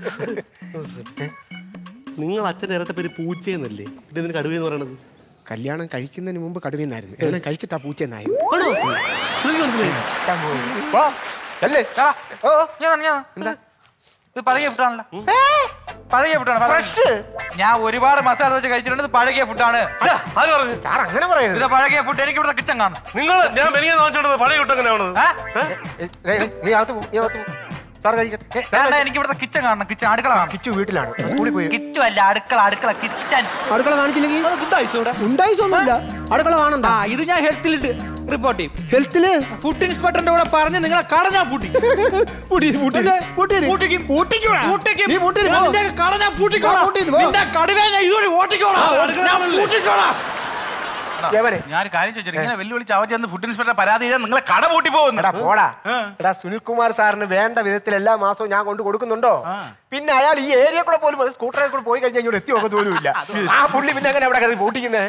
നിങ്ങൾ അച്ഛൻ്റെ ഇരട്ട പേര് പൂച്ചയെന്നല്ലേ? ഇതിന് കടുവയെന്ന് പറയണത്? കല്യാണം കഴിക്കുന്നതിന് മുമ്പ് കടുവയെന്നായിരുന്നു, എല്ലാം കഴിച്ചിട്ടാ പൂച്ചയെന്നായിരുന്നു. എന്താ ഇത് പഴകിയ ഫുഡാണല്ലോ. പഴകിയ ഫുഡാണ്. ഞാൻ ഒരുപാട് മസാല ദോശ കഴിച്ചിട്ടുണ്ട്. ഇത് പഴകിയ ഫുഡാണ്. അങ്ങനെ പറയുന്നത്. ഇത് പഴകിയ ഫുഡ്. എനിക്ക് ഇവിടെ കിച്ചൺ കാണും. നിങ്ങൾ ഞാൻ പഴയ ഫുഡ് എങ്ങനെയാണ്? എനിക്ക് ഇവിടുത്തെ കിച്ചൺ കാണണം. കിച്ചൺ അടുക്കള കാണണം. കിച്ചു വീട്ടിലാണ്, സ്കൂളിൽ പോയി. കിച്ചു അല്ല, അടുക്കള അടുക്കള കിച്ചൺ. അടുക്കള കാണിച്ചില്ലെങ്കിൽ ഉണ്ടായിസൊന്നുമില്ല. അടുക്കള കാണണ്ട. ഇത് ഞാൻ ഹെൽത്തിലിട്ട് റിപ്പോർട്ട് ചെയ്യും. ഹെൽത്തില് ഫുഡ് ഇൻസ്പെക്ടറിന്റെ കൂടെ പറഞ്ഞ് നിങ്ങളെ കട ഞാൻ പൂട്ടി. ഞാൻ കാര്യം ചോദിച്ചു, ഇങ്ങനെ വെല്ലുവിളിച്ച് അവ ചെന്ന് ഫുഡ് ഇൻസ്പെക്ടർ പരാതി ചെയ്താൽ നിങ്ങളെ കട പൂട്ടി പോകുന്നു. പോടാ എടാ, സുനിൽകുമാർ സാറിന് വേണ്ട വിധത്തിൽ എല്ലാ മാസവും ഞാൻ കൊണ്ട് കൊടുക്കുന്നുണ്ടോ? പിന്നെ അയാൾ ഈ ഏരിയ കൂടെ പോലും സ്കൂട്ടറിൽ കൂടെ പോയി കഴിഞ്ഞാൽ ഇങ്ങോട്ട് എത്തി നോക്കാൻ പോലും ഇല്ല. ആ പുള്ളി പിന്നെ എങ്ങനെ അവിടെ പൂട്ടിക്കുന്നത്?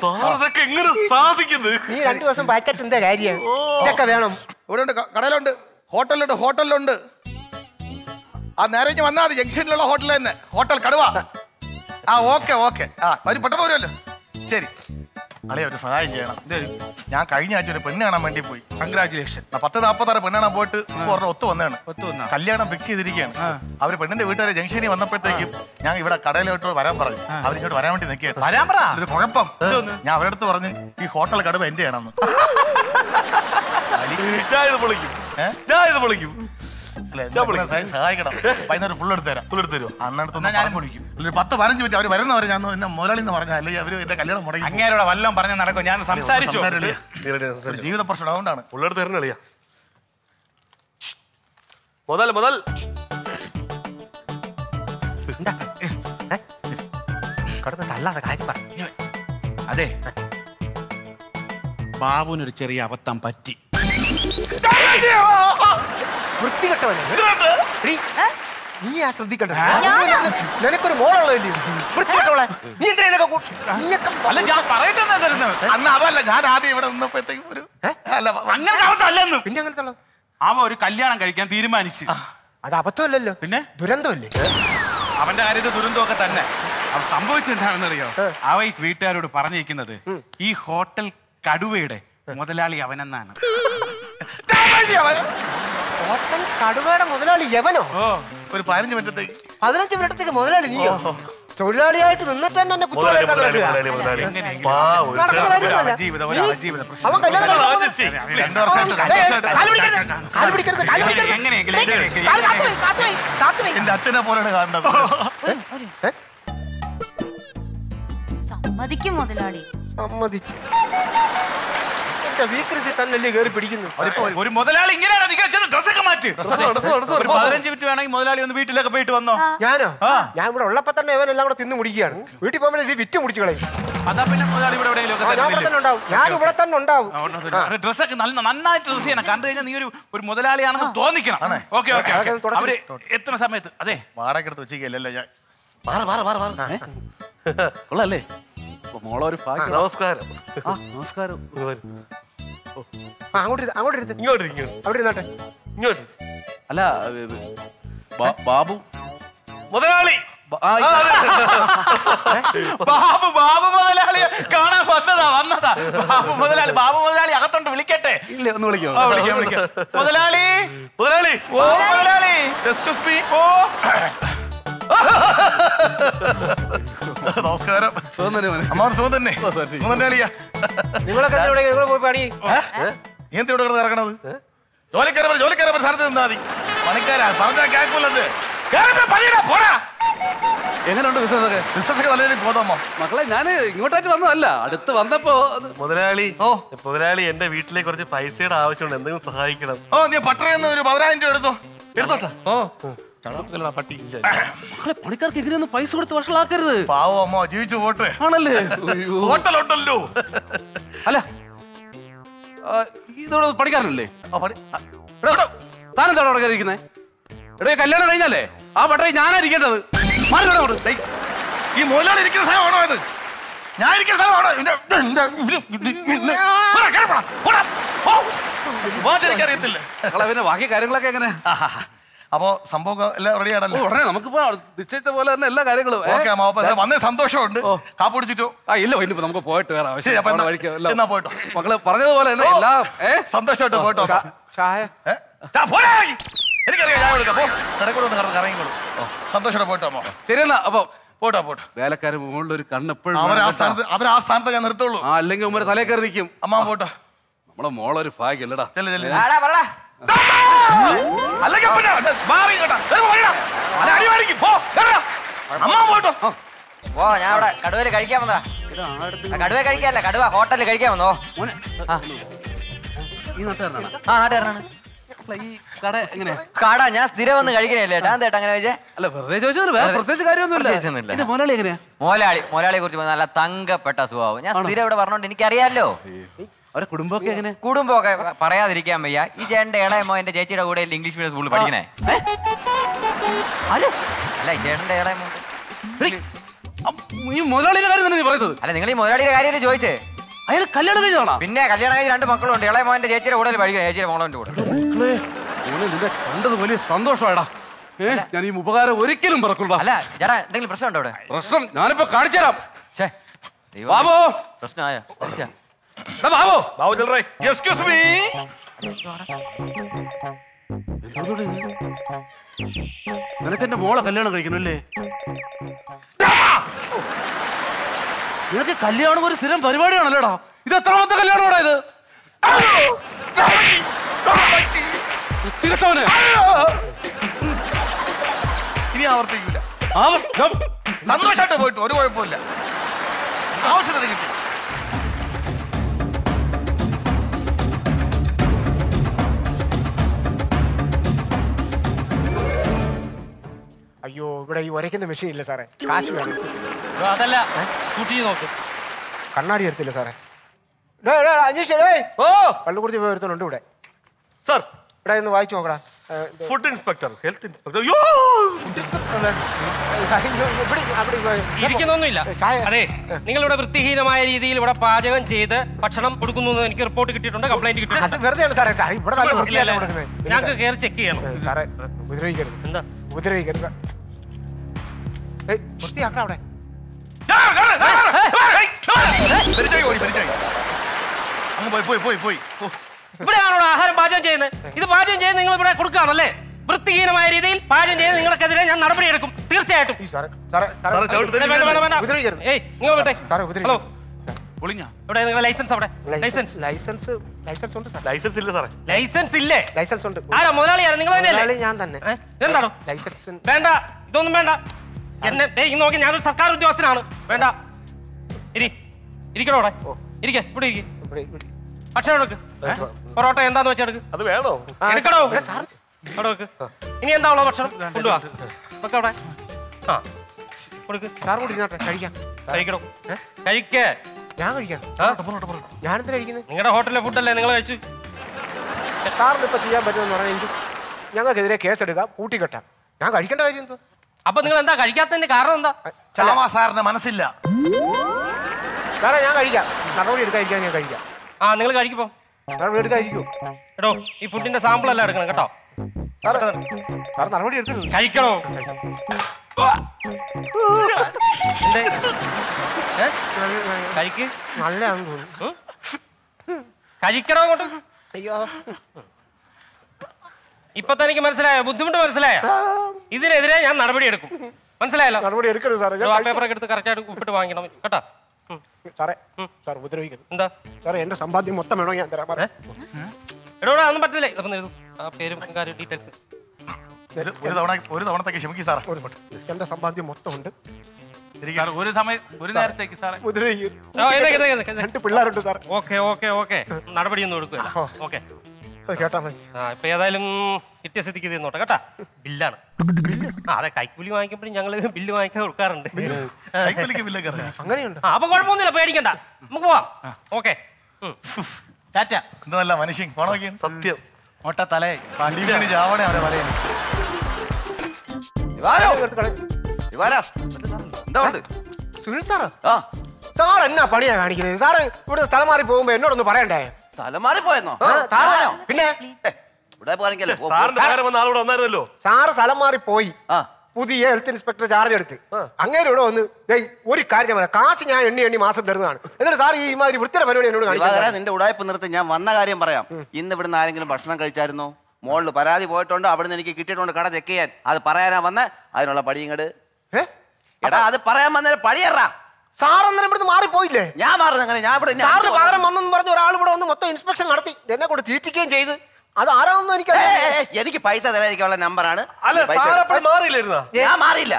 നീ രണ്ടു ദിവസം പറ്റത്ത് എന്താ കാര്യം? ഇതൊക്കെ വേണം. ഇവിടെ ഉണ്ട്, കടയിലുണ്ട്, ഹോട്ടലിലുണ്ട്, ഹോട്ടലിലുണ്ട്. ആ നേരെ വന്നാൽ മതി, ജംഗ്ഷനിലുള്ള ഹോട്ടലിൽ തന്നെ. ഹോട്ടൽ കടുവ. ആ ഓക്കെ ഓക്കെ. ആ ഒരു പെട്ടെന്ന് വരുമല്ലോ. ശരി അളിയ, ഒരു സഹായം ചെയ്യണം. ഞാൻ കഴിഞ്ഞ ആഴ്ച ഒരു പെണ്ണ് കാണാൻ വേണ്ടി പോയി. കൺഗ്രാറ്റുലേഷൻ. പത്ത് നാൽപ്പത്താറ് പെണ്ണ് കാണാൻ പോയിട്ട് പറഞ്ഞ ഒത്തു വന്നതാണ്. ഒത്തു വന്ന കല്യാണം ഫിക്സ് ചെയ്തിരിക്കുകയാണ്. അവര് പെണ്ണിന്റെ വീട്ടുകാരെ ജംഗ്ഷനിൽ വന്നപ്പോഴത്തേക്കും ഞാൻ ഇവിടെ കടയിലോട്ട് വരാൻ പറഞ്ഞു. അവരിങ്ങോട്ട് വരാൻ വേണ്ടി നിൽക്കുകയാണ്. വരാൻ പറ. ഒരു കുഴപ്പം, ഞാൻ അവരുടെ അടുത്ത് പറഞ്ഞു ഈ ഹോട്ടൽ കടുവ എന്റെ ആണെന്ന്. ഞാൻ ഇത് പൊളിക്കും, ഞാൻ ഇത് പൊളിക്കും. സഹായിക്കണം. വൈകുന്നേരം ഫുൾ എടുത്ത് തരാം. ഫുൾ എടുത്ത് തരുമോ? അന്നടുത്ത് ഞാൻ പൊളിക്കും. ഒരു പത്ത് പതിനഞ്ച് മിനിറ്റ് അവർ വരുന്നവരെ ഞാൻ എന്നെ മുതലാളി എന്ന് പറഞ്ഞാൽ അല്ലെങ്കിൽ അവര് എന്റെ കല്യാണം മുടങ്ങി. അങ്ങേരോടെ വല്ലതും പറഞ്ഞ നടക്കും. ഞാൻ സംസാരിച്ചു. ജീവിത പ്രശ്നം അതുകൊണ്ടാണ്. ഉള്ളെടുത്ത് തരണ കളിയാ. മുതൽ മുതൽ അല്ലാതെ കാര്യം പറ. അതെ, ബാബുവിനൊരു ചെറിയ അബദ്ധം പറ്റി. വൃത്തികെട്ടവനെ. എടീ, നീ ആ ശ്രദ്ധിക്കണ്ട. നിനക്കൊരു മോളുള്ളതല്ലേ? വൃത്തികെട്ടവളെ. നീ എന്തിനാ ഇതൊക്കെ കൂ- നീയൊക്കെ അല്ല ഞാൻ പറയട്ടെ അന്ന് അതല്ല ഞാൻ ആദ്യം ഇവിടെ നിന്നപ്പോഴത്തേക്ക് ഒരു അല്ല അങ്ങനെ അബദ്ധമല്ലെന്ന്. പിന്നെ അങ്ങനത്തെ അവ ഒരു കല്യാണം കഴിക്കാൻ തീരുമാനിച്ചു. അത് അബദ്ധമല്ലല്ലോ, പിന്നെ ദുരന്തമല്ലേ? അവന്റെ കാര്യത്തിൽ ദുരന്തമൊക്കെ തന്നെ. അവ സംഭവിച്ചത് എന്താണെന്ന് അറിയോ? അവ ഈ വീട്ടുകാരോട് പറഞ്ഞിരിക്കുന്നത് ഈ ഹോട്ടൽ കടുവയുടെ മുതലാളി അവനെന്നാണ്. ഹോട്ടൽ കടുവയുടെ മുതലാളി യവനോ? ഒരു പതിനഞ്ച് മിനിറ്റത്തേക്ക് പതിനഞ്ച് മിനിറ്റത്തേക്ക് മുതലാളി നീയോ? തൊഴിലാളിയായിട്ട് നിന്നിട്ട് തന്നെ എന്നെ കുത്തുവാളിയാക്കാൻ നടക്കുക. നടക്കുന്ന കാര്യമൊന്നുമല്ല. അവൻ കല്യാണം കഴിക്കാൻ പോകുന്നു. കാല് പിടിക്കരുത്, കാല് പിടിക്കരുത്, കാല് പിടിക്കരുത്. കാല് കാത്ത് വെയ്, കാത്ത് വെയ്, കാത്ത് വെയ്. എന്റെ അച്ഛനെ പോലെയാണ് കാണുന്നത്. സമ്മതിക്കും മുതലാളി. സമ്മതിച്ചു. എന്റെ വീക്രസി തന്നല്ലേ കയറി പിടിക്കുന്നു. ഒരു മുതലാളി ഇങ്ങനെയാണ് ഡ്രസ്സൊക്കെ മാറ്റി ഒരു പതിനഞ്ച് മിനിറ്റ് വേണമെങ്കിൽ മുതലാളി ഒന്ന് വീട്ടിലൊക്കെ പോയിട്ട് വന്നോ. ഞാനോ? ഞാൻ ഇവിടെ ഉള്ളപ്പോ തന്നെ ഇവനെല്ലാം കൂടെ തിന്നു മുടിക്കുകയാണ്. വീട്ടിൽ പോകുമ്പോൾ ഇത് വിറ്റ് മുടിച്ചു കളയും. അതാ പിന്നെ മുതലാളി ഇവിടെ ഞാൻ ഇവിടെ തന്നെ ഉണ്ടാവും. ഞാൻ ഇവിടെ തന്നെ ഉണ്ടാവും. ഡ്രസ്സൊക്കെ നല്ല നന്നായിട്ട് ഡ്രസ് ചെയ്യണം. കണ്ടു കഴിഞ്ഞാൽ നീ ഒരു ഒരു മുതലാളിയാണെന്ന് തോന്നിക്കണം. ഓക്കെ ഓക്കെ അവര് എത്തുന്ന സമയത്ത് അതെ വാടക എടുത്ത് വെച്ചില്ലല്ലോ ഞാൻ കൊള്ളല്ലേ മോളൊരു നമസ്കാരം. നമസ്കാരം. അങ്ങോട്ട് അങ്ങോട്ട് ഇരുത്ത്. ഇങ്ങോട്ട് ഇങ്ങോട്ട് അവിടെ ഇരുന്നാട്ടെ. ഇങ്ങോട്ട്. അല്ല ബാബു മുതലാളി ബാബു ബാബു മുതലാളി കാണാൻ വന്നതാ വന്നതാ ബാബു മുതലാളി ബാബു മുതലാളി അകത്തോണ്ട് വിളിക്കട്ടെ. ഇല്ല ഒന്ന് വിളിക്കോ? വിളിക്കാം വിളിക്കാം. മുതലാളി മുതലാളി ഓ മുതലാളി എക്സ്ക്യൂസ് മീ. ഓ നമസ്കാരം. സുഖം തന്നെ അമ്മ സുഖം തന്നെ സുഖം തന്നെ അളിയാ. നിങ്ങളൊക്കെ ഇവിടെ ഇവിടെ പോയി പണി എന്ത് ഇവിടെ കിടന്ന് ഇറങ്ങണത്? ജോലിക്കാരെ ജോലിക്കാരെ സ്ഥലത്ത് നിന്നാ മതി. പണിക്കാരാ പറഞ്ഞാൽ കേൾക്കൂലത്. എങ്ങനെയുണ്ട് ബിസിനസ് ഒക്കെ? ബിസിനസ് ഒക്കെ നല്ല രീതിയിൽ പോതമ്മ. മക്കളെ ഞാൻ ഇങ്ങോട്ടായിട്ട് വന്നതല്ല, അടുത്ത് വന്നപ്പോ മുതലാളി ഓ മുതലാളി എന്റെ വീട്ടിലേക്ക് കുറച്ച് പൈസയുടെ ആവശ്യമുണ്ട്, എന്തെങ്കിലും സഹായിക്കണം. ഓ നീ പട്ടറയെന്ന് ഒരു പതിനായിരം രൂപ എടുത്തോ. എടുത്തോട്ടാ. ഓ പട്ടി മക്കളെ പണിക്കാർക്ക് എങ്ങനെയൊന്നും പൈസ കൊടുത്ത് വഷളാക്കരുത്. പാവോ അമ്മ ജീവിച്ചു പോട്ടെ. ആണല്ലേ? ഹോട്ടലുണ്ടല്ലോ. അല്ല ഇതോടെ പണിക്കാരനല്ലേ? താനെന്താണ് അവിടെ കയറിയിരിക്കുന്നേ? എടേ കല്യാണം കഴിഞ്ഞല്ലേ ആ പട്ടറി ഞാനായിരിക്കേണ്ടത്. ഈ മുതലാളി ഇരിക്കുന്ന സ്ഥലമാണോ ഇത്? ഞാൻ ഇരിക്കുന്ന സ്ഥലമാണോ? അറിയത്തില്ല. പിന്നെ ബാക്കി കാര്യങ്ങളൊക്കെ എങ്ങനെ? അപ്പോ സംഭവം എല്ലാം റെഡി ആണല്ലോ. ഉടനെ നമുക്കിപ്പോ നിശ്ചയിച്ച പോലെ തന്നെ എല്ലാ കാര്യങ്ങളും വന്നേ സന്തോഷമുണ്ട്. കാപ്പ് കുടിച്ചിട്ടോ? ആ ഇല്ല ഇനിയിപ്പോ നമുക്ക് പോയിട്ട് വേറെ ആവശ്യം. പോയിട്ടോ മക്കള് പറഞ്ഞതുപോലെ തന്നെ എല്ലാം സന്തോഷമായിട്ട് പോയിട്ടോ. ചായ എനിക്കറിയാം ചായ കൊടുക്കാം. കടക്കൂടെ ഒന്ന് കറന്ന് കറങ്ങിക്കോളൂ. സന്തോഷത്തോടെ പോയിട്ടോ അമ്മ. ശരിയെന്നാ അപ്പൊ പോട്ടോ പോട്ടോ. വേലക്കാര് മുകളിൽ ഒരു കണ്ണ് എപ്പോഴും അവർ ആ സ്ഥാനത്ത് അവർ ആ സ്ഥാനത്ത് ഞാൻ നിർത്തുള്ളൂ. ആ അല്ലെങ്കിൽ ഉമ്മ തലേ കയറി നിൽക്കും. അമ്മ പോട്ടോ. നമ്മളെ മോളൊരു ഭാഗ്യം അല്ലടാ. ഓ ഞാൻ അവിടെ കടുവയില് കഴിക്കാൻ വന്നതാ. കടുവ കഴിക്കാനല്ല, കടുവ ഹോട്ടലിൽ കഴിക്കാൻ വന്നോ. ഈ നാട്ടുകാരനാണ്? ആ നാട്ടുകാരനാണ്. ഈ കട എങ്ങനെ? കട ഞാൻ സ്ഥിരം വന്ന് കഴിക്കണല്ലേ. എന്താ അങ്ങനെ വെച്ചേ? അല്ല വെറുതെ ചോദിച്ചത്, വേറെ പ്രത്യേകിച്ച് കാര്യമൊന്നുമില്ല. മോലാളി എങ്ങനെയാ? മോലാളി മോലാളിയെ കുറിച്ച് നല്ല തങ്കപ്പെട്ട സ്വഭാവം. ഞാൻ സ്ഥിരം ഇവിടെ പറഞ്ഞോണ്ട് എനിക്കറിയാലോ. അവരെ കുടുംബമൊക്കെ എങ്ങനെ? കുടുംബമൊക്കെ പറയാതിരിക്കാൻ വയ്യ. ഈ ചേട്ടന്റെ ഇളയമോ എന്റെ ചേച്ചിയുടെ കൂടെ ഇംഗ്ലീഷ് മീഡിയം സ്കൂളിൽ പഠിക്കണേ. അല്ല ഈ ചേട്ടന്റെ ഇളയമോ ഈ മുതലാളിയുടെ കാര്യം തന്നെ നീ പറയുന്നത്? അല്ല നിങ്ങൾ ഈ മുതലാളിയുടെ കാര്യം ചോദിച്ചേ. അയാൾ കല്യാണം കഴിഞ്ഞതാണോ? പിന്നെ കല്യാണം കഴിഞ്ഞ് രണ്ട് മക്കളുണ്ട്. ഇളയമോന്റെ ചേച്ചിയുടെ കൂടെ പഠിക്കണം, ചേച്ചിയുടെ മോളോന്റെ കൂടെ. നിന്നെ കണ്ടത് വലിയ സന്തോഷമാടാ. ഞാൻ ഈ ഉപകാരം ഒരിക്കലും പറക്കൂടാ. അല്ല ചേട്ടാ എന്തെങ്കിലും പ്രശ്നമുണ്ടോ ഇവിടെ? പ്രശ്നം ഞാനിപ്പോ കാണിച്ചു തരാം. ബാബു പ്രശ്നമായ ബാബു ബാബു ചെല്ലറേ. Excuse me. നിനക്ക് എന്റെ മോളെ കല്യാണം കഴിക്കണല്ലേ? നിനക്ക് കല്യാണം ഒരു സ്ഥിരം പരിപാടിയാണല്ലോടാ. ഇത് എത്രാമത്തെ കല്യാണമാടാ ഇത്? വൃത്തികെട്ടവനെ. ഇനി ആവർത്തിക്കില്ല. സന്തോഷമായിട്ട് പോയിട്ട് ഒരു കുഴപ്പമില്ല. ആവശ്യത്തിന് കിട്ടി. അയ്യോ ഇവിടെ ഈ ഉരയ്ക്കുന്ന മെഷീൻ ഇല്ല സാറേ, കാശ് വേണം. അതല്ല കൂട്ടി നോക്ക്. കണ്ണാടി എടുത്തില്ല സാറേ. അനീഷ് ഓ പള്ളിക്കുറിച്ച് പോയി ഒരുത്തനുണ്ട് ഇവിടെ. സാർ ഇവിടെ ഒന്ന് വായിച്ചു നോക്കടാ. Food inspector, health inspector. ഇരിക്കുന്നൊന്നുമില്ല. അതെ, നിങ്ങൾ ഇവിടെ വൃത്തിഹീനമായ രീതിയിൽ ഇവിടെ പാചകം ചെയ്ത് ഭക്ഷണം കൊടുക്കുന്നു എന്ന് എനിക്ക് റിപ്പോർട്ട് കിട്ടിയിട്ടുണ്ട്, കംപ്ലൈന്റ് കിട്ടിയിട്ടുണ്ട്. ഞങ്ങൾക്ക് കയറി ചെക്ക് ചെയ്യണം. സാറേ ഉപദ്രവിക്കരുത്. എന്താ ഉപദ്രവിക്കരുത്? വൃത്തിയാക്കാം അവിടെ. ഇവിടെയാണോ ആഹാരം പാചകം ചെയ്യുന്നത്? ഇത് പാചകം ചെയ്ത് നിങ്ങൾ ഇവിടെ കൊടുക്കുകയാണല്ലേ? വൃത്തിഹീനമായ രീതിയിൽ പാചകം ചെയ്ത് നിങ്ങൾക്കെതിരെ ഞാൻ നടപടിയെടുക്കും തീർച്ചയായിട്ടും. ഇവിടെ നിങ്ങളുടെ ലൈസൻസ് അവിടെ? ലൈസൻസ് ലൈസൻസ് ലൈസൻസ് ഉണ്ട് സാർ. ലൈസൻസ് ഇല്ല സാറേ. ലൈസൻസ് ഇല്ലേ? ലൈസൻസ് ഉണ്ട്. ആരാ മുതലാളിയാണ്? നിങ്ങൾ തന്നെയല്ലേ? ഞാൻ തന്നെ. എന്താണോ ലൈസൻസ്? വേണ്ട, ഇതൊന്നും വേണ്ട. എന്നെ നോക്കി, ഞാനൊരു സർക്കാർ ഉദ്യോഗസ്ഥനാണ്. വേണ്ട, ഇരി ഇരിക്കണോ അവിടെ? ഇരിക്കേ, ഇവിടെ ഇരിക്കും. ഭക്ഷണം എടുക്ക്. പൊറോട്ട എന്താന്ന് വെച്ചാൽ എടുക്ക്. അത് വേണോ? എടുക്കണോ? അവിടെ വെക്ക്. ഇനി എന്താ ഉള്ളത് ഭക്ഷണം? കൊണ്ടുപോവാ. ഒക്കെ അവിടെ. ആ കൊടുക്ക്. സാർ കൂടി കഴിക്കാം. കഴിക്കണോ? കഴിക്കേ. ഞാൻ കഴിക്കാം. ഞാനെന്തിനാ കഴിക്കുന്നത്? നിങ്ങളുടെ ഹോട്ടലിലെ ഫുഡല്ലേ നിങ്ങൾ കഴിച്ചു? സാറിന് ഇപ്പൊ ചെയ്യാൻ പറ്റുമെന്ന് പറഞ്ഞാൽ എനിക്ക് ഞങ്ങൾക്കെതിരെ കേസെടുക്കാം, കൂട്ടിക്കെട്ടാം. ഞാൻ കഴിക്കേണ്ട കാര്യം എന്തോ? അപ്പൊ നിങ്ങൾ എന്താ കഴിക്കാത്തതിന്റെ കാരണം എന്താ? ചാമാ സാറിന് മനസ്സില്ല. സാറേ ഞാൻ കഴിക്കാം, നടപടി എടുക്കാതിരിക്കാൻ ഞാൻ കഴിക്കാം. ആ നിങ്ങൾ കഴിക്കുമ്പോ നടപടി എടുക്കാതിരിക്കും. എടോ, ഈ ഫുഡിന്റെ സാമ്പിൾ എല്ലാം എടുക്കണം കേട്ടോ. സാർ നടപടി എടുക്കണം. കഴിക്കണോ? കഴിക്ക്. നല്ലതാണെന്ന് തോന്നുന്നു. കഴിക്കണോ അങ്ങോട്ട്? അയ്യോ, ഇപ്പൊ തനിക്ക് മനസ്സിലായോ? ബുദ്ധിമുട്ട് മനസ്സിലായോ? ഇതിനെതിരെ ഞാൻ നടപടി എടുക്കും. മനസ്സിലായല്ലോ? നടപടി എടുക്കരുത് സാറേ. ആ പേപ്പറൊക്കെ എടുത്ത് കറക്റ്റായിട്ട് ഉപ്പിട്ട് വാങ്ങിക്കണം കേട്ടോ. സാറേ സാർ ഉപദ്രവിക്കരുത്. എന്താ സാറേ എന്റെ സമ്പാദ്യം മൊത്തം വേണോ ഞാൻ തരാം. എടോ അതൊന്നും പറ്റില്ലേ? ഇതൊന്നും എഴുതും. ആ പേരും കാര്യം ഡീറ്റെയിൽസ്. ഒരു തവണ ഒരു തവണത്തേക്ക് ക്ഷമിക്കും സാറേ. എന്റെ സമ്പാദ്യം മൊത്തം ഉണ്ട്. ഒരു സമയം ഒരു നേരത്തേക്ക് സാറേ രണ്ട് പിള്ളേരുണ്ട് സാർ. ഓക്കെ ഓക്കെ ഓക്കെ നടപടിയൊന്നും എടുക്കുക. ഓക്കെ കേട്ടാ മതി. ആ ഇപ്പൊ ഏതായാലും കിട്ടിയ സ്ഥിതിക്ക് ഇത് നോട്ടെ കേട്ടാ. ബില്ലാണ്. ആ അതെ, കൈക്കൂലി വാങ്ങിക്കുമ്പോഴും ഞങ്ങള് ബില്ല് വാങ്ങിക്കാൻ കൊടുക്കാറുണ്ട്. അങ്ങനെയുണ്ട്. അപ്പൊ കുഴപ്പമൊന്നുമില്ല, പേടിക്കണ്ട, നമുക്ക് പോവാം. Okay tata. എന്തല്ല മനുഷ്യൻ പോണോക്കി സത്യം ഒട്ട തലേ ചാവണേ അവരെ വലയിൽ. സുനിൽ സാറ് സാർ എന്നാ പണിയാ കാണിക്കുന്നത്? സാറ് ഇവിടെ സ്ഥലം മാറി പോകുമ്പോ എന്നോടൊന്ന് പറയണ്ടേ? സ്ഥലം മാറി പോയെന്നോ? പിന്നെ വന്നായിരുന്നല്ലോ. സാറ് സ്ഥലം മാറി പോയി, പുതിയ ഹെൽത്ത് ഇൻസ്പെക്ടർ ചാർജ് എടുത്ത് അങ്ങനെ ഇവിടെ വന്ന് ഒരു കാര്യം പറയാം, കാശ് ഞാൻ എണ്ണി എണ്ണി മാസം തരുന്നതാണ്. എന്നിട്ട് സാർ ഈ മാതിരി വൃത്തിയുടെ പരിപാടി എന്നോട് കാണിക്കാം. നിന്റെ ഉടായ്പ നിർത്തി ഞാൻ വന്ന കാര്യം പറയാം. ഇന്ന് ഇവിടുന്ന് ആരെങ്കിലും ഭക്ഷണം കഴിച്ചായിരുന്നോ? മോളിൽ പരാതി പോയിട്ടുണ്ട്, അവിടുന്ന് എനിക്ക് കിട്ടിയിട്ടുണ്ട് കട ചെക്ക് ചെയ്യാൻ. അത് പറയാനാ വന്ന അതിനുള്ള പടി ഇങ്ങട്. എടാ അത് പറയാൻ വന്ന പടിയറാ. സാർ അന്നേരം ഇവിടുന്ന് മാറിപ്പോയില്ലേ? ഞാൻ മാറുന്നത് അങ്ങനെ. ഞാൻ ഇവിടെ സാറിന് പകരം വന്നെന്ന് പറഞ്ഞ ഒരാൾ ഇവിടെ വന്ന് മൊത്തം ഇൻസ്പെക്ഷൻ നടത്തി എന്നെ കൊണ്ട് തീറ്റിക്കുകയും ചെയ്ത്. അത് ആരാണെന്ന് എനിക്ക് എനിക്ക് പൈസ തരാനിരിക്കാനുള്ള നമ്പറാണ്. ഞാൻ മാറിയില്ല.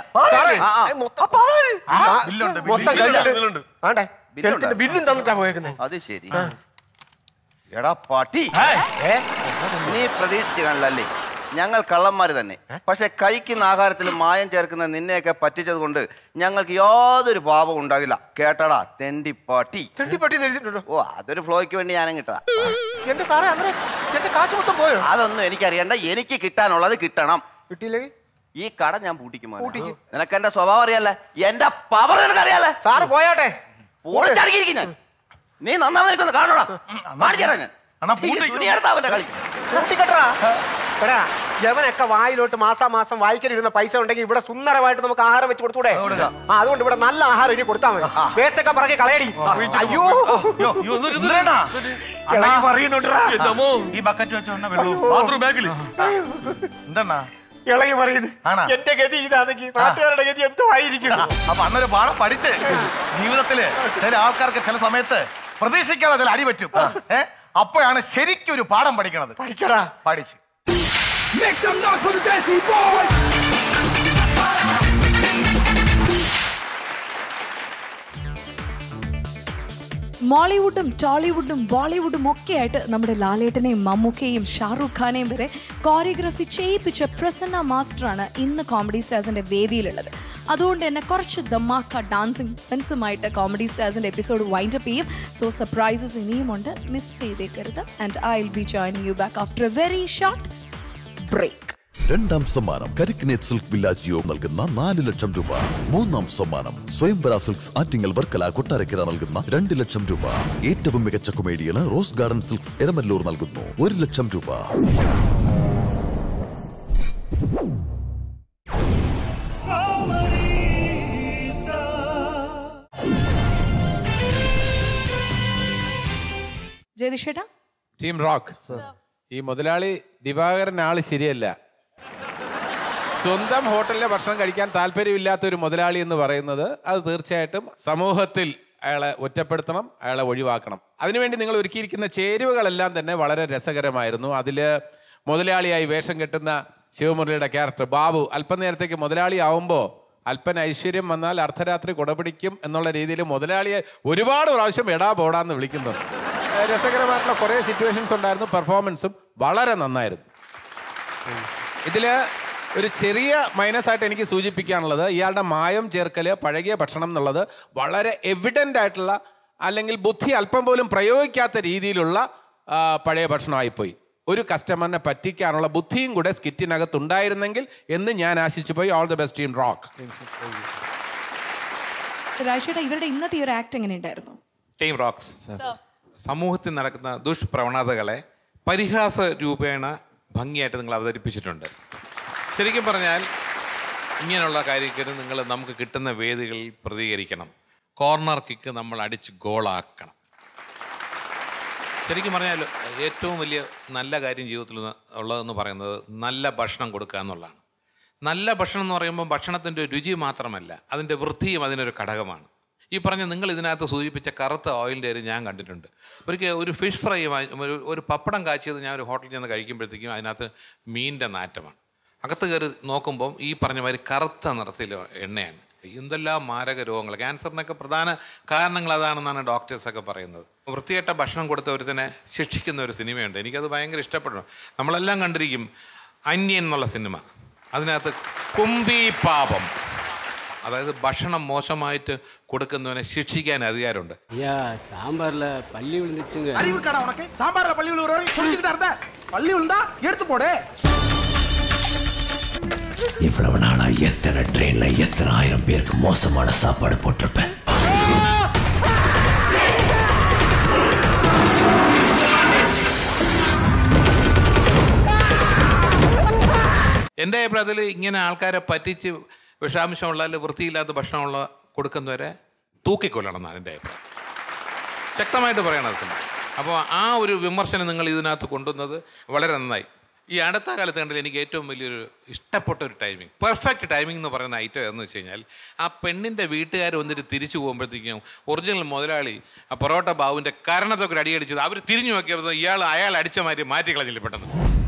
ബില്ലും തന്നിട്ടാ പോയേക്കുന്നത്. അത് ശരി. എടാ പാട്ടി, നീ പ്രതീക്ഷിച്ചു കാണില്ലല്ലേ? ഞങ്ങൾ കള്ളന്മാര് തന്നെ. പക്ഷെ കഴിക്കുന്ന ആഹാരത്തിൽ മായം ചേർക്കുന്ന നിന്നെയൊക്കെ പറ്റിച്ചത് കൊണ്ട് ഞങ്ങൾക്ക് യാതൊരു പാപം ഉണ്ടാകില്ല. കേട്ടടാ തെണ്ടിപ്പാട്ടി. ഓ അതൊരു ഫ്ലോയ്ക്ക് വേണ്ടി ഞാനും കിട്ടതാ. എന്റെ സാറേ അങ്ങനെ എന്റെ കാശ് മൊത്തം പോയോ? അതൊന്നും എനിക്കറിയണ്ട. എനിക്ക് കിട്ടാനുള്ളത് കിട്ടണം. കിട്ടിയില്ലെങ്കിൽ ഈ കട ഞാൻ പൂട്ടിക്കും. നിനക്ക് എന്റെ സ്വഭാവം അറിയാലേ, എന്റെ പവർ നിനക്ക് അറിയാലേ. സാറ് പോയാട്ടെ. പോയിട്ടിരിക്കും ഞാൻ. നീ നന്നാ നിൽക്കുന്ന കാണോടാ. മാടിച്ചേരാ ഞാൻ. അവന്റെ കളി കൂട്ടിക്കെട്ടാ. എടാ യവനൊക്കെ വായിലോട്ട് മാസാമാസം വായിക്കലിരുന്ന പൈസ ഉണ്ടെങ്കിൽ ഇവിടെ സുന്ദരമായിട്ട് നമുക്ക് ആഹാരം വെച്ച് കൊടുത്തൂടെ? ആ അതുകൊണ്ട് ഇവിടെ നല്ല ആഹാരം ഇനി കൊടുത്താൽ മതി. വേസ്റ്റൊക്കെ പറക്കി കളയടി. അയ്യോ ഈ ബക്കറ്റ് വെച്ചോണ്ട് എന്താ ഇളകി പറയുന്നത്? എന്റെ ഗതി ഇതാണെങ്കിൽ നാട്ടുകാരുടെ ഗതി എന്തോ ആയിരിക്കും. അപ്പൊ അന്നൊരു പാഠം പഠിച്ച് ജീവിതത്തില് ചില ആൾക്കാർക്ക് ചില സമയത്ത് പ്രതീക്ഷിക്കാതെ ചില അടി പറ്റും. ഏഹ് അപ്പോഴാണ് ശരിക്കും ഒരു പാഠം പഠിക്കണത്. പഠിച്ചടാ. പഠിച്ച് Make some noise for the Desi Boys. മോളിവുഡും ടോളിവുഡും ബോളിവുഡും ഒക്കെ ആയിട്ട് നമ്മുടെ ലാലേട്ടനെയും മമ്മൂക്കയെയും ഷാറൂഖ് ഖാനെയും വരെ കോറിയോഗ്രാഫി ചെയ്യിപ്പിച്ച പ്രസന്ന മാസ്റ്ററാണ് ഇന്ന് കോമഡി സ്റ്റാർസിന്റെ വേദിയിലുള്ളത്. അതുകൊണ്ട് തന്നെ കുറച്ച് ദമാക്ക ഡാൻസിങ് പെൻസുമായിട്ട് കോമഡി സ്റ്റാർസിന്റെ എപ്പിസോഡ് വൈൻഡപ്പ് ചെയ്യും. സോ സർപ്രൈസസ് ഇനിയുമുണ്ട്, മിസ് ചെയ്തേക്കരുത്. And I will be joining you back after a very short break. രണ്ടാം സമ്മാനം കരിക്കിനേറ്റ് സിൽക്ക് വില്ലാജിയോ നൽകുന്ന നാല് ലക്ഷം രൂപ. മൂന്നാം സമ്മാനം സ്വയംവര സിൽക്സ് ആറ്റിങ്ങൽ വർക്കല കൊട്ടാരക്കര നൽകുന്ന രണ്ട് ലക്ഷം രൂപ. ഏറ്റവും മികച്ച കൊമേഡിയന് റോസ് ഗാർഡൻ സിൽക്സ് എരമല്ലൂർ നൽകുന്നു ഒരു ലക്ഷം രൂപ. ജയതിഷേട്ടാ, ടീം റോക്ക്, ഈ മുതലാളി ദിവാകരൻ ആള് ശരിയല്ല. സ്വന്തം ഹോട്ടലിലെ ഭക്ഷണം കഴിക്കാൻ താല്പര്യമില്ലാത്ത ഒരു മുതലാളി എന്ന് പറയുന്നത് അത് തീർച്ചയായിട്ടും സമൂഹത്തിൽ അയാളെ ഒറ്റപ്പെടുത്തണം, അയാളെ ഒഴിവാക്കണം. അതിനുവേണ്ടി നിങ്ങൾ ഒരുക്കിയിരിക്കുന്ന ചേരുവകളെല്ലാം തന്നെ വളരെ രസകരമായിരുന്നു. അതിൽ മുതലാളിയായി വേഷം കെട്ടുന്ന ശിവമുരളിയുടെ ക്യാരക്ടർ ബാബു അല്പനേരത്തേക്ക് മുതലാളി ആവുമ്പോൾ അല്പന ഐശ്വര്യം വന്നാൽ അർദ്ധരാത്രി കുടപിടിക്കും എന്നുള്ള രീതിയിൽ മുതലാളിയെ ഒരുപാട് പ്രാവശ്യം എടാ പോടാന്ന് വിളിക്കുന്നുണ്ട്. രസകരമായിട്ടുള്ള കുറേ സിറ്റുവേഷൻസ് ഉണ്ടായിരുന്നു. പെർഫോമൻസും വളരെ നന്നായിരുന്നു. ഇതിൽ ഒരു ചെറിയ മൈനസ് ആയിട്ട് എനിക്ക് സൂചിപ്പിക്കാനുള്ളത് ഇയാളുടെ മായം ചേർക്കല്, പഴകിയ ഭക്ഷണം എന്നുള്ളത് വളരെ എവിഡൻ്റ് ആയിട്ടുള്ള അല്ലെങ്കിൽ ബുദ്ധി അല്പം പോലും പ്രയോഗിക്കാത്ത രീതിയിലുള്ള പഴയ ഭക്ഷണമായിപ്പോയി. ഒരു കസ്റ്റമറിനെ പറ്റിക്കാനുള്ള ബുദ്ധിയും കൂടെ സ്കിറ്റിനകത്ത് ഉണ്ടായിരുന്നെങ്കിൽ എന്ന് ഞാൻ ആശിച്ചു പോയി. All the best team rock. രാജേട്ടാ, ഇവരുടെ ഇന്നത്തെ ഒരു ആക്ട് എങ്ങനെയുണ്ടായിരുന്നു? ടീം റോക്സ് സമൂഹത്തിൽ നടക്കുന്ന ദുഷ്പ്രവണതകളെ പരിഹാസ രൂപേണ ഭംഗിയായിട്ട് നിങ്ങൾ അവതരിപ്പിച്ചിട്ടുണ്ട്. ശരിക്കും പറഞ്ഞാൽ ഇങ്ങനെയുള്ള കാര്യത്തിന് നിങ്ങൾ നമുക്ക് കിട്ടുന്ന വേദികളിൽ പ്രതികരിക്കണം. കോർണർ കിക്ക് നമ്മൾ അടിച്ച് ഗോളാക്കണം. ശരിക്കും പറഞ്ഞാൽ ഏറ്റവും വലിയ നല്ല കാര്യം ജീവിതത്തിൽ ഉള്ളതെന്ന് പറയുന്നത് നല്ല ഭക്ഷണം കൊടുക്കുക എന്നുള്ളതാണ്. നല്ല ഭക്ഷണം എന്ന് പറയുമ്പോൾ ഭക്ഷണത്തിൻ്റെ രുചി മാത്രമല്ല, അതിൻ്റെ വൃത്തിയും അതിനൊരു ഘടകമാണ്. ഈ പറഞ്ഞ നിങ്ങൾ ഇതിനകത്ത് സൂചിപ്പിച്ച കറുത്ത ഓയിലിൻ്റെ ഒരു ഞാൻ കണ്ടിട്ടുണ്ട്. ഒരിക്കൽ ഒരു ഫിഷ് ഫ്രൈ ഒരു ഒരു പപ്പടം കാച്ചിയത് ഞാൻ ഒരു ഹോട്ടലിൽ നിന്ന് കഴിക്കുമ്പോഴത്തേക്കും അതിനകത്ത് മീനിൻ്റെ നാറ്റമാണ്. അകത്ത് കയറി നോക്കുമ്പം ഈ പറഞ്ഞ മാതിരി കറുത്ത നിറത്തിൽ എണ്ണയാണ്. എന്തെല്ലാം മാരക രോഗങ്ങൾ, ക്യാൻസറിനൊക്കെ പ്രധാന കാരണങ്ങൾ അതാണെന്നാണ് ഡോക്ടേഴ്സൊക്കെ പറയുന്നത്. വൃത്തികെട്ട ഭക്ഷണം കൊടുത്ത ഒരുത്തിനെ ശിക്ഷിക്കുന്ന ഒരു സിനിമയുണ്ട്, എനിക്കത് ഭയങ്കര ഇഷ്ടപ്പെടുന്നു. നമ്മളെല്ലാം കണ്ടിരിക്കും അന്യൻ എന്നുള്ള സിനിമ. അതിനകത്ത് കുമ്പി പാപം, അതായത് ഭക്ഷണം മോശമായിട്ട് കൊടുക്കുന്നവനെ ശിക്ഷിക്കാൻ അധികാരമുണ്ട്. സാമ്പാറിൽ പള്ളി വിളിച്ചുங்க அறிவு இருக்கடா உனக்கு? சாம்பார்ல பள்ளி விழுறவரை சொல்லிக்கிட்டே இருந்த பள்ளி விழுந்தா எடுத்து போடு. இவ்வளவு நாளா எத்தனை ட்ரெயின்ல எத்தனை ஆயிரம் பேருக்கு மோசமான சாப்பாடு போட்டிருப்பேன். എൻ്റെ അഭിപ്രായത്തിൽ ഇങ്ങനെ ആൾക്കാരെ പറ്റിച്ച് വിഷാംശമുള്ള അല്ലെങ്കിൽ വൃത്തിയില്ലാത്ത ഭക്ഷണമുള്ള കൊടുക്കുന്നവരെ തൂക്കിക്കൊല്ലണം എന്നാണ് എൻ്റെ അഭിപ്രായം. ശക്തമായിട്ട് പറയണത്. അപ്പോൾ ആ ഒരു വിമർശനം നിങ്ങൾ ഇതിനകത്ത് കൊണ്ടുവന്നത് വളരെ നന്നായി. ഈ അടുത്ത കാലത്ത് കണ്ടിൽ എനിക്ക് ഏറ്റവും വലിയൊരു ഇഷ്ടപ്പെട്ട ഒരു ടൈമിങ്, പെർഫെക്റ്റ് ടൈമിംഗ് എന്ന് പറയുന്ന ഐറ്റം എന്ന് വെച്ച് കഴിഞ്ഞാൽ ആ പെണ്ണിൻ്റെ വീട്ടുകാർ വന്നിട്ട് തിരിച്ചു പോകുമ്പോഴത്തേക്കും ഒറിജിനൽ മുതലാളി ആ പൊറോട്ട ബാബുവിൻ്റെ കരണത്തൊക്കെ ഒരു അടിയടിച്ചത് അവർ തിരിഞ്ഞു നോക്കിയപ്പോൾ ഇയാൾ അയാൾ അടിച്ച മാറ്റി മാറ്റി കളഞ്ഞില്ല പെട്ടെന്ന്.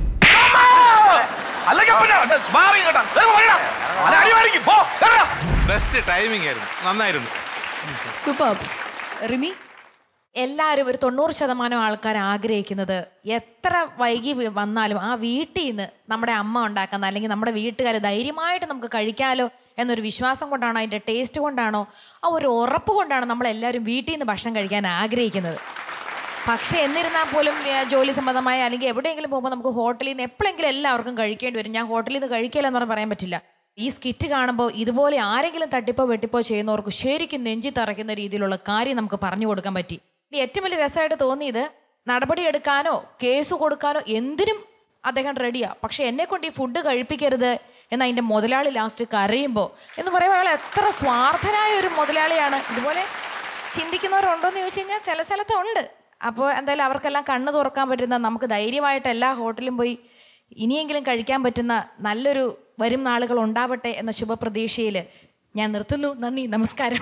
ബെസ്റ്റ് ടൈമിംഗ് ആയിരുന്നു, നന്നായിരുന്നു. സൂപ്പർ. റിമി, എല്ലാവരും ഒരു തൊണ്ണൂറ് ശതമാനം ആൾക്കാർ ആഗ്രഹിക്കുന്നത് എത്ര വൈകി വന്നാലും ആ വീട്ടിൽ നിന്ന് നമ്മുടെ അമ്മ ഉണ്ടാക്കുന്ന അല്ലെങ്കിൽ നമ്മുടെ വീട്ടുകാർ ധൈര്യമായിട്ട് നമുക്ക് കഴിക്കാമല്ലോ എന്നൊരു വിശ്വാസം കൊണ്ടാണോ, അതിൻ്റെ ടേസ്റ്റ് കൊണ്ടാണോ, ആ ഒരു ഉറപ്പ് കൊണ്ടാണ് നമ്മളെല്ലാവരും വീട്ടിൽ നിന്ന് ഭക്ഷണം കഴിക്കാൻ ആഗ്രഹിക്കുന്നത്. പക്ഷേ എന്നിരുന്നാൽ പോലും ജോലി സംബന്ധമായ അല്ലെങ്കിൽ എവിടെയെങ്കിലും പോകുമ്പോൾ നമുക്ക് ഹോട്ടലിൽ നിന്ന് എപ്പോഴെങ്കിലും എല്ലാവർക്കും കഴിക്കേണ്ടി വരും. ഞാൻ ഹോട്ടലിൽ നിന്ന് കഴിക്കില്ല എന്ന് പറയാൻ പറ്റില്ല. ഈ സ്കിറ്റ് കാണുമ്പോൾ ഇതുപോലെ ആരെങ്കിലും തട്ടിപ്പോ വെട്ടിപ്പോ ചെയ്യുന്നവർക്ക് ശരിക്കും നെഞ്ചി തറയ്ക്കുന്ന രീതിയിലുള്ള കാര്യം നമുക്ക് പറഞ്ഞു കൊടുക്കാൻ പറ്റി. ഇനി ഏറ്റവും വലിയ രസമായിട്ട് തോന്നിയത് നടപടിയെടുക്കാനോ കേസ് കൊടുക്കാനോ എന്തിനും അദ്ദേഹം റെഡിയാ. പക്ഷെ എന്നെ കൊണ്ട് ഈ ഫുഡ് കഴിപ്പിക്കരുത് എന്ന് അതിൻ്റെ മുതലാളി ലാസ്റ്റ് കരയുമ്പോൾ എന്ന് പറയുമ്പോൾ അയാൾ എത്ര സ്വാർത്ഥനായ ഒരു മുതലാളിയാണ്. ഇതുപോലെ ചിന്തിക്കുന്നവരുണ്ടോ എന്ന് ചോദിച്ചു കഴിഞ്ഞാൽ ചില സ്ഥലത്ത് ഉണ്ട്. അപ്പോൾ എന്തായാലും അവർക്കെല്ലാം കണ്ണ് തുറക്കാൻ പറ്റുന്ന, നമുക്ക് ധൈര്യമായിട്ട് എല്ലാ ഹോട്ടലും പോയി ഇനിയെങ്കിലും കഴിക്കാൻ പറ്റുന്ന നല്ലൊരു വരും നാളുകൾ ഉണ്ടാവട്ടെ എന്ന ശുഭപ്രതീക്ഷയിൽ ഞാൻ നിർത്തുന്നു. നന്ദി, നമസ്കാരം.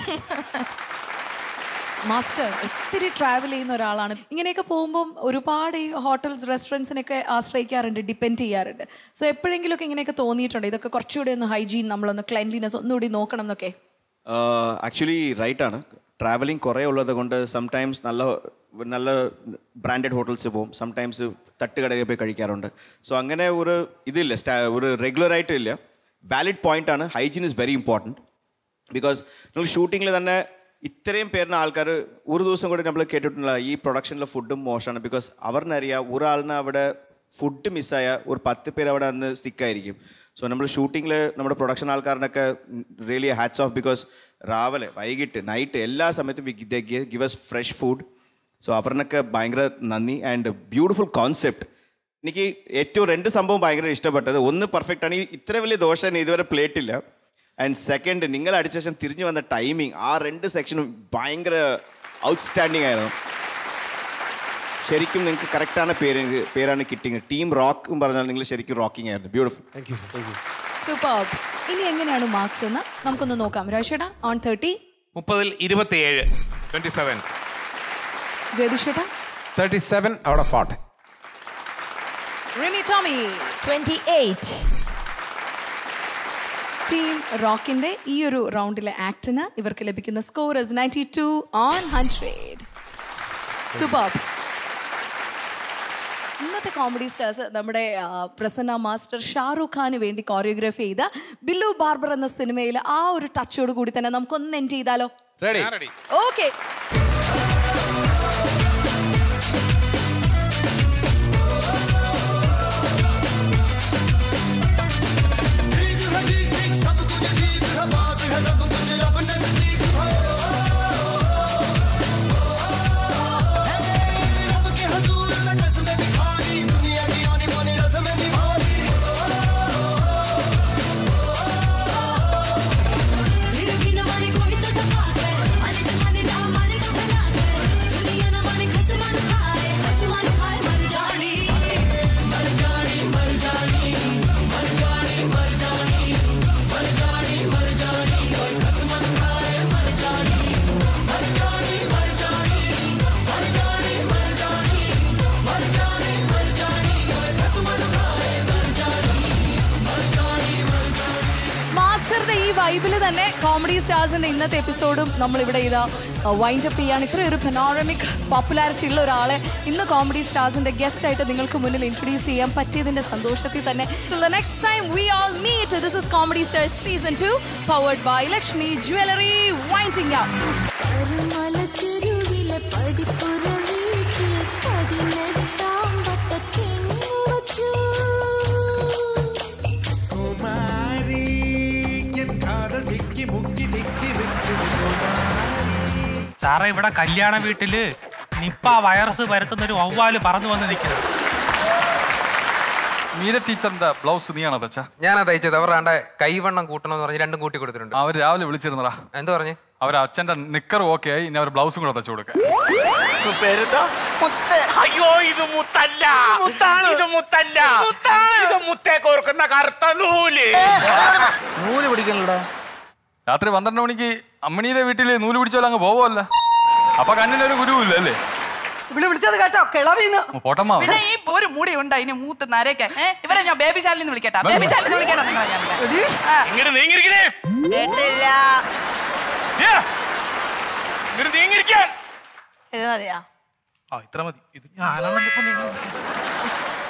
മാസ്റ്റർ ഒത്തിരി ട്രാവൽ ചെയ്യുന്ന ഒരാളാണ്. ഇങ്ങനെയൊക്കെ പോകുമ്പം ഒരുപാട് ഈ ഹോട്ടൽസ് റെസ്റ്റോറൻറ്റ്സിനൊക്കെ ആശ്രയിക്കാറുണ്ട്, ഡിപ്പെൻഡ് ചെയ്യാറുണ്ട്. സോ എപ്പോഴെങ്കിലുമൊക്കെ ഇങ്ങനെയൊക്കെ തോന്നിയിട്ടുണ്ട് ഇതൊക്കെ കുറച്ചുകൂടി ഒന്ന് ഹൈജീൻ, നമ്മളൊന്ന് ക്ലീൻലിനെസ് ഒന്നുകൂടി നോക്കണം എന്നൊക്കെ? ആക്ച്വലി റൈറ്റ് ആണ്. ട്രാവലിംഗ് കുറേ ഉള്ളത് കൊണ്ട് സംടൈംസ് നല്ല നല്ല ബ്രാൻഡഡ് ഹോട്ടൽസ് പോകും, സംടൈംസ് തട്ടുകടയിൽ പോയി കഴിക്കാറുണ്ട്. സോ അങ്ങനെ ഒരു ഇതില്ല, സ്റ്റാ ഒരു റെഗുലറായിട്ടും ഇല്ല. വാലിഡ് പോയിന്റ് ആണ്, hygiene is very important. Because നമ്മൾ ഷൂട്ടിങ്ങിൽ തന്നെ ഇത്രയും പേരിന് ആൾക്കാർ ഒരു ദിവസം കൂടി നമ്മൾ കേട്ടിട്ടുള്ള ഈ പ്രൊഡക്ഷനിലെ ഫുഡും മോശമാണ്. ബിക്കോസ് അവരിനറിയാം ഒരാളിന് അവിടെ ഫുഡ് മിസ്സായ ഒരു പത്ത് പേര് അവിടെ അന്ന് സിക്കായിരിക്കും. സോ നമ്മൾ ഷൂട്ടിങ്ങിൽ നമ്മുടെ പ്രൊഡക്ഷൻ ആൾക്കാരനൊക്കെ റിയലി ഹാറ്റ്സ് ഓഫ്. ബിക്കോസ് രാവിലെ വൈകിട്ട് നൈറ്റ് എല്ലാ സമയത്തും give us fresh food. So അവരിനൊക്കെ ഭയങ്കര നന്ദി. And beautiful concept. എനിക്ക് ഏറ്റവും രണ്ട് സംഭവം ഭയങ്കര ഇഷ്ടപ്പെട്ടത്, ഒന്ന് പെർഫെക്റ്റ് ആണ്, ഇത്ര വലിയ ദോശ തന്നെ ഇതുവരെ പ്ലേറ്റില്ല. ആൻഡ് സെക്കൻഡ്, നിങ്ങൾ അടിച്ച ശേഷം തിരിഞ്ഞു വന്ന ടൈമിങ്, ആ രണ്ട് സെക്ഷനും ഭയങ്കര ഔട്ട്സ്റ്റാൻഡിങ് ആയിരുന്നു. ശരിക്കും നിങ്ങൾക്ക് കറക്റ്റാണ് പേര് പേരാണ് കിട്ടിങ്. ടീം റോക്ക് പറഞ്ഞാൽ നിങ്ങൾ ശരിക്കും റോക്കിംഗ് ആയിരുന്നു. Beautiful. Thank you thank you super. ഇനി എങ്ങനെയാണ് മാർക്സ് എന്ന് നമുക്കൊന്ന് നോക്കാം. രാജേട്ടാ ഓൺ തേർട്ടി. മുപ്പതിൽ ഇരുപത്തിയേഴ്. Twenty seven. ജയതിഷേട്ടാ thirty seven out of forty. Rimi Tomy twenty eight. Team റോക്കിന്റെ ഈ ഒരു റൗണ്ടിലെ ആക്ടിന് ഇവർക്ക് ലഭിക്കുന്ന score is ninety two on hundred. Super. ഇന്നത്തെ കോമഡി സ്റ്റാർസ് നമ്മുടെ പ്രസന്ന മാസ്റ്റർ ഷാറൂഖ് ഖാന് വേണ്ടി കോറിയോഗ്രാഫി ചെയ്ത ബില്ലു ബാർബർ എന്ന സിനിമയിൽ ആ ഒരു ടച്ചോട് കൂടി തന്നെ നമുക്കൊന്ന് എൻഡ് ചെയ്താലോ? ഓക്കെ. വൈബിൽ തന്നെ കോമഡി സ്റ്റാർസിന്റെ ഇന്നത്തെ എപ്പിസോഡും നമ്മൾ ഇവിടെ ഇതാ വൈൻഡ് അപ്പ് ചെയ്യാണ്. ഇത്രയൊരു പെനോറമിക് പോപ്പുലാരിറ്റി ഉള്ള ഒരാളെ ഇന്ന് കോമഡി സ്റ്റാർസിന്റെ ഗസ്റ്റ് ആയിട്ട് നിങ്ങൾക്ക് മുന്നിൽ ഇൻട്രൊഡ്യൂസ് ചെയ്യാൻ പറ്റിയതിന്റെ സന്തോഷത്തിൽ തന്നെ next time we all meet. This is comedy stars season two powered by Lakshmi jewellery. Winding up. സാറേ, ഇവിടെ കല്യാണ വീട്ടില് നിപ്പ വൈറസ് പരത്തുന്ന ഒരു വവ്വാല് പറന്നു വന്ന് നിൽക്കുന്നത്. മീര ടീച്ചറിന്റെ ബ്ലൗസ് നീയാണോ തച്ചാ? ഞാനാ തയ്ച്ചത്. അവരുടെ കൈവണ്ണം കൂട്ടണമെന്ന് പറഞ്ഞ് രണ്ടും കൂട്ടി കൊടുത്തിട്ടുണ്ട്. അവർ രാവിലെ വിളിച്ചിരുന്നടാ. എന്ത് പറഞ്ഞു? അവർ അച്ഛന്റെ നിക്കർ ഓക്കെ ആയി, ഇനി അവർ ബ്ലൗസും കൂടെ തച്ചു കൊടുക്കാം. അയ്യോ, ഇത് മുത്തല്ല, ഇത് മുത്തല്ല, ഇത് മുത്തേ കോർക്കുന്ന കറുത്ത നൂല്. നൂല് പിടിക്കണല്ലോ. രാത്രി പന്ത്രണ്ട് മണിക്ക് അമ്മണിയുടെ വീട്ടില് നൂല് പിടിച്ചോലെ അങ്ങ് പോവല്ല. അപ്പൊ കണ്ണിനൊരു ഗുരുവില്ല അല്ലേ? വിളിച്ചത് കേട്ടോ, കിളവിന്ന്. പോട്ടമ്മ, പിന്നെ ഈ ഒരു മുടി ഉണ്ട് അതിന് മൂത്ത് നരയ്ക്കാൻ. ഇവരെ ഞാൻ ബേബി ശാലിൽ നിന്ന് വിളിക്കട്ടെ. ബേബി ശാലിൽ നിന്ന് വിളിക്കട്ടെ നിങ്ങളെ ഞാൻ. ഇങ്ങോട്ട് നീങ്ങിരിക്കണേ. കേട്ടില്ല. ഇങ്ങോട്ട് നീങ്ങിരിക്കാൻ. ഇത് മതിയാ? ആ, ഇത്ര മതി. ഇത് ഞാനാണ്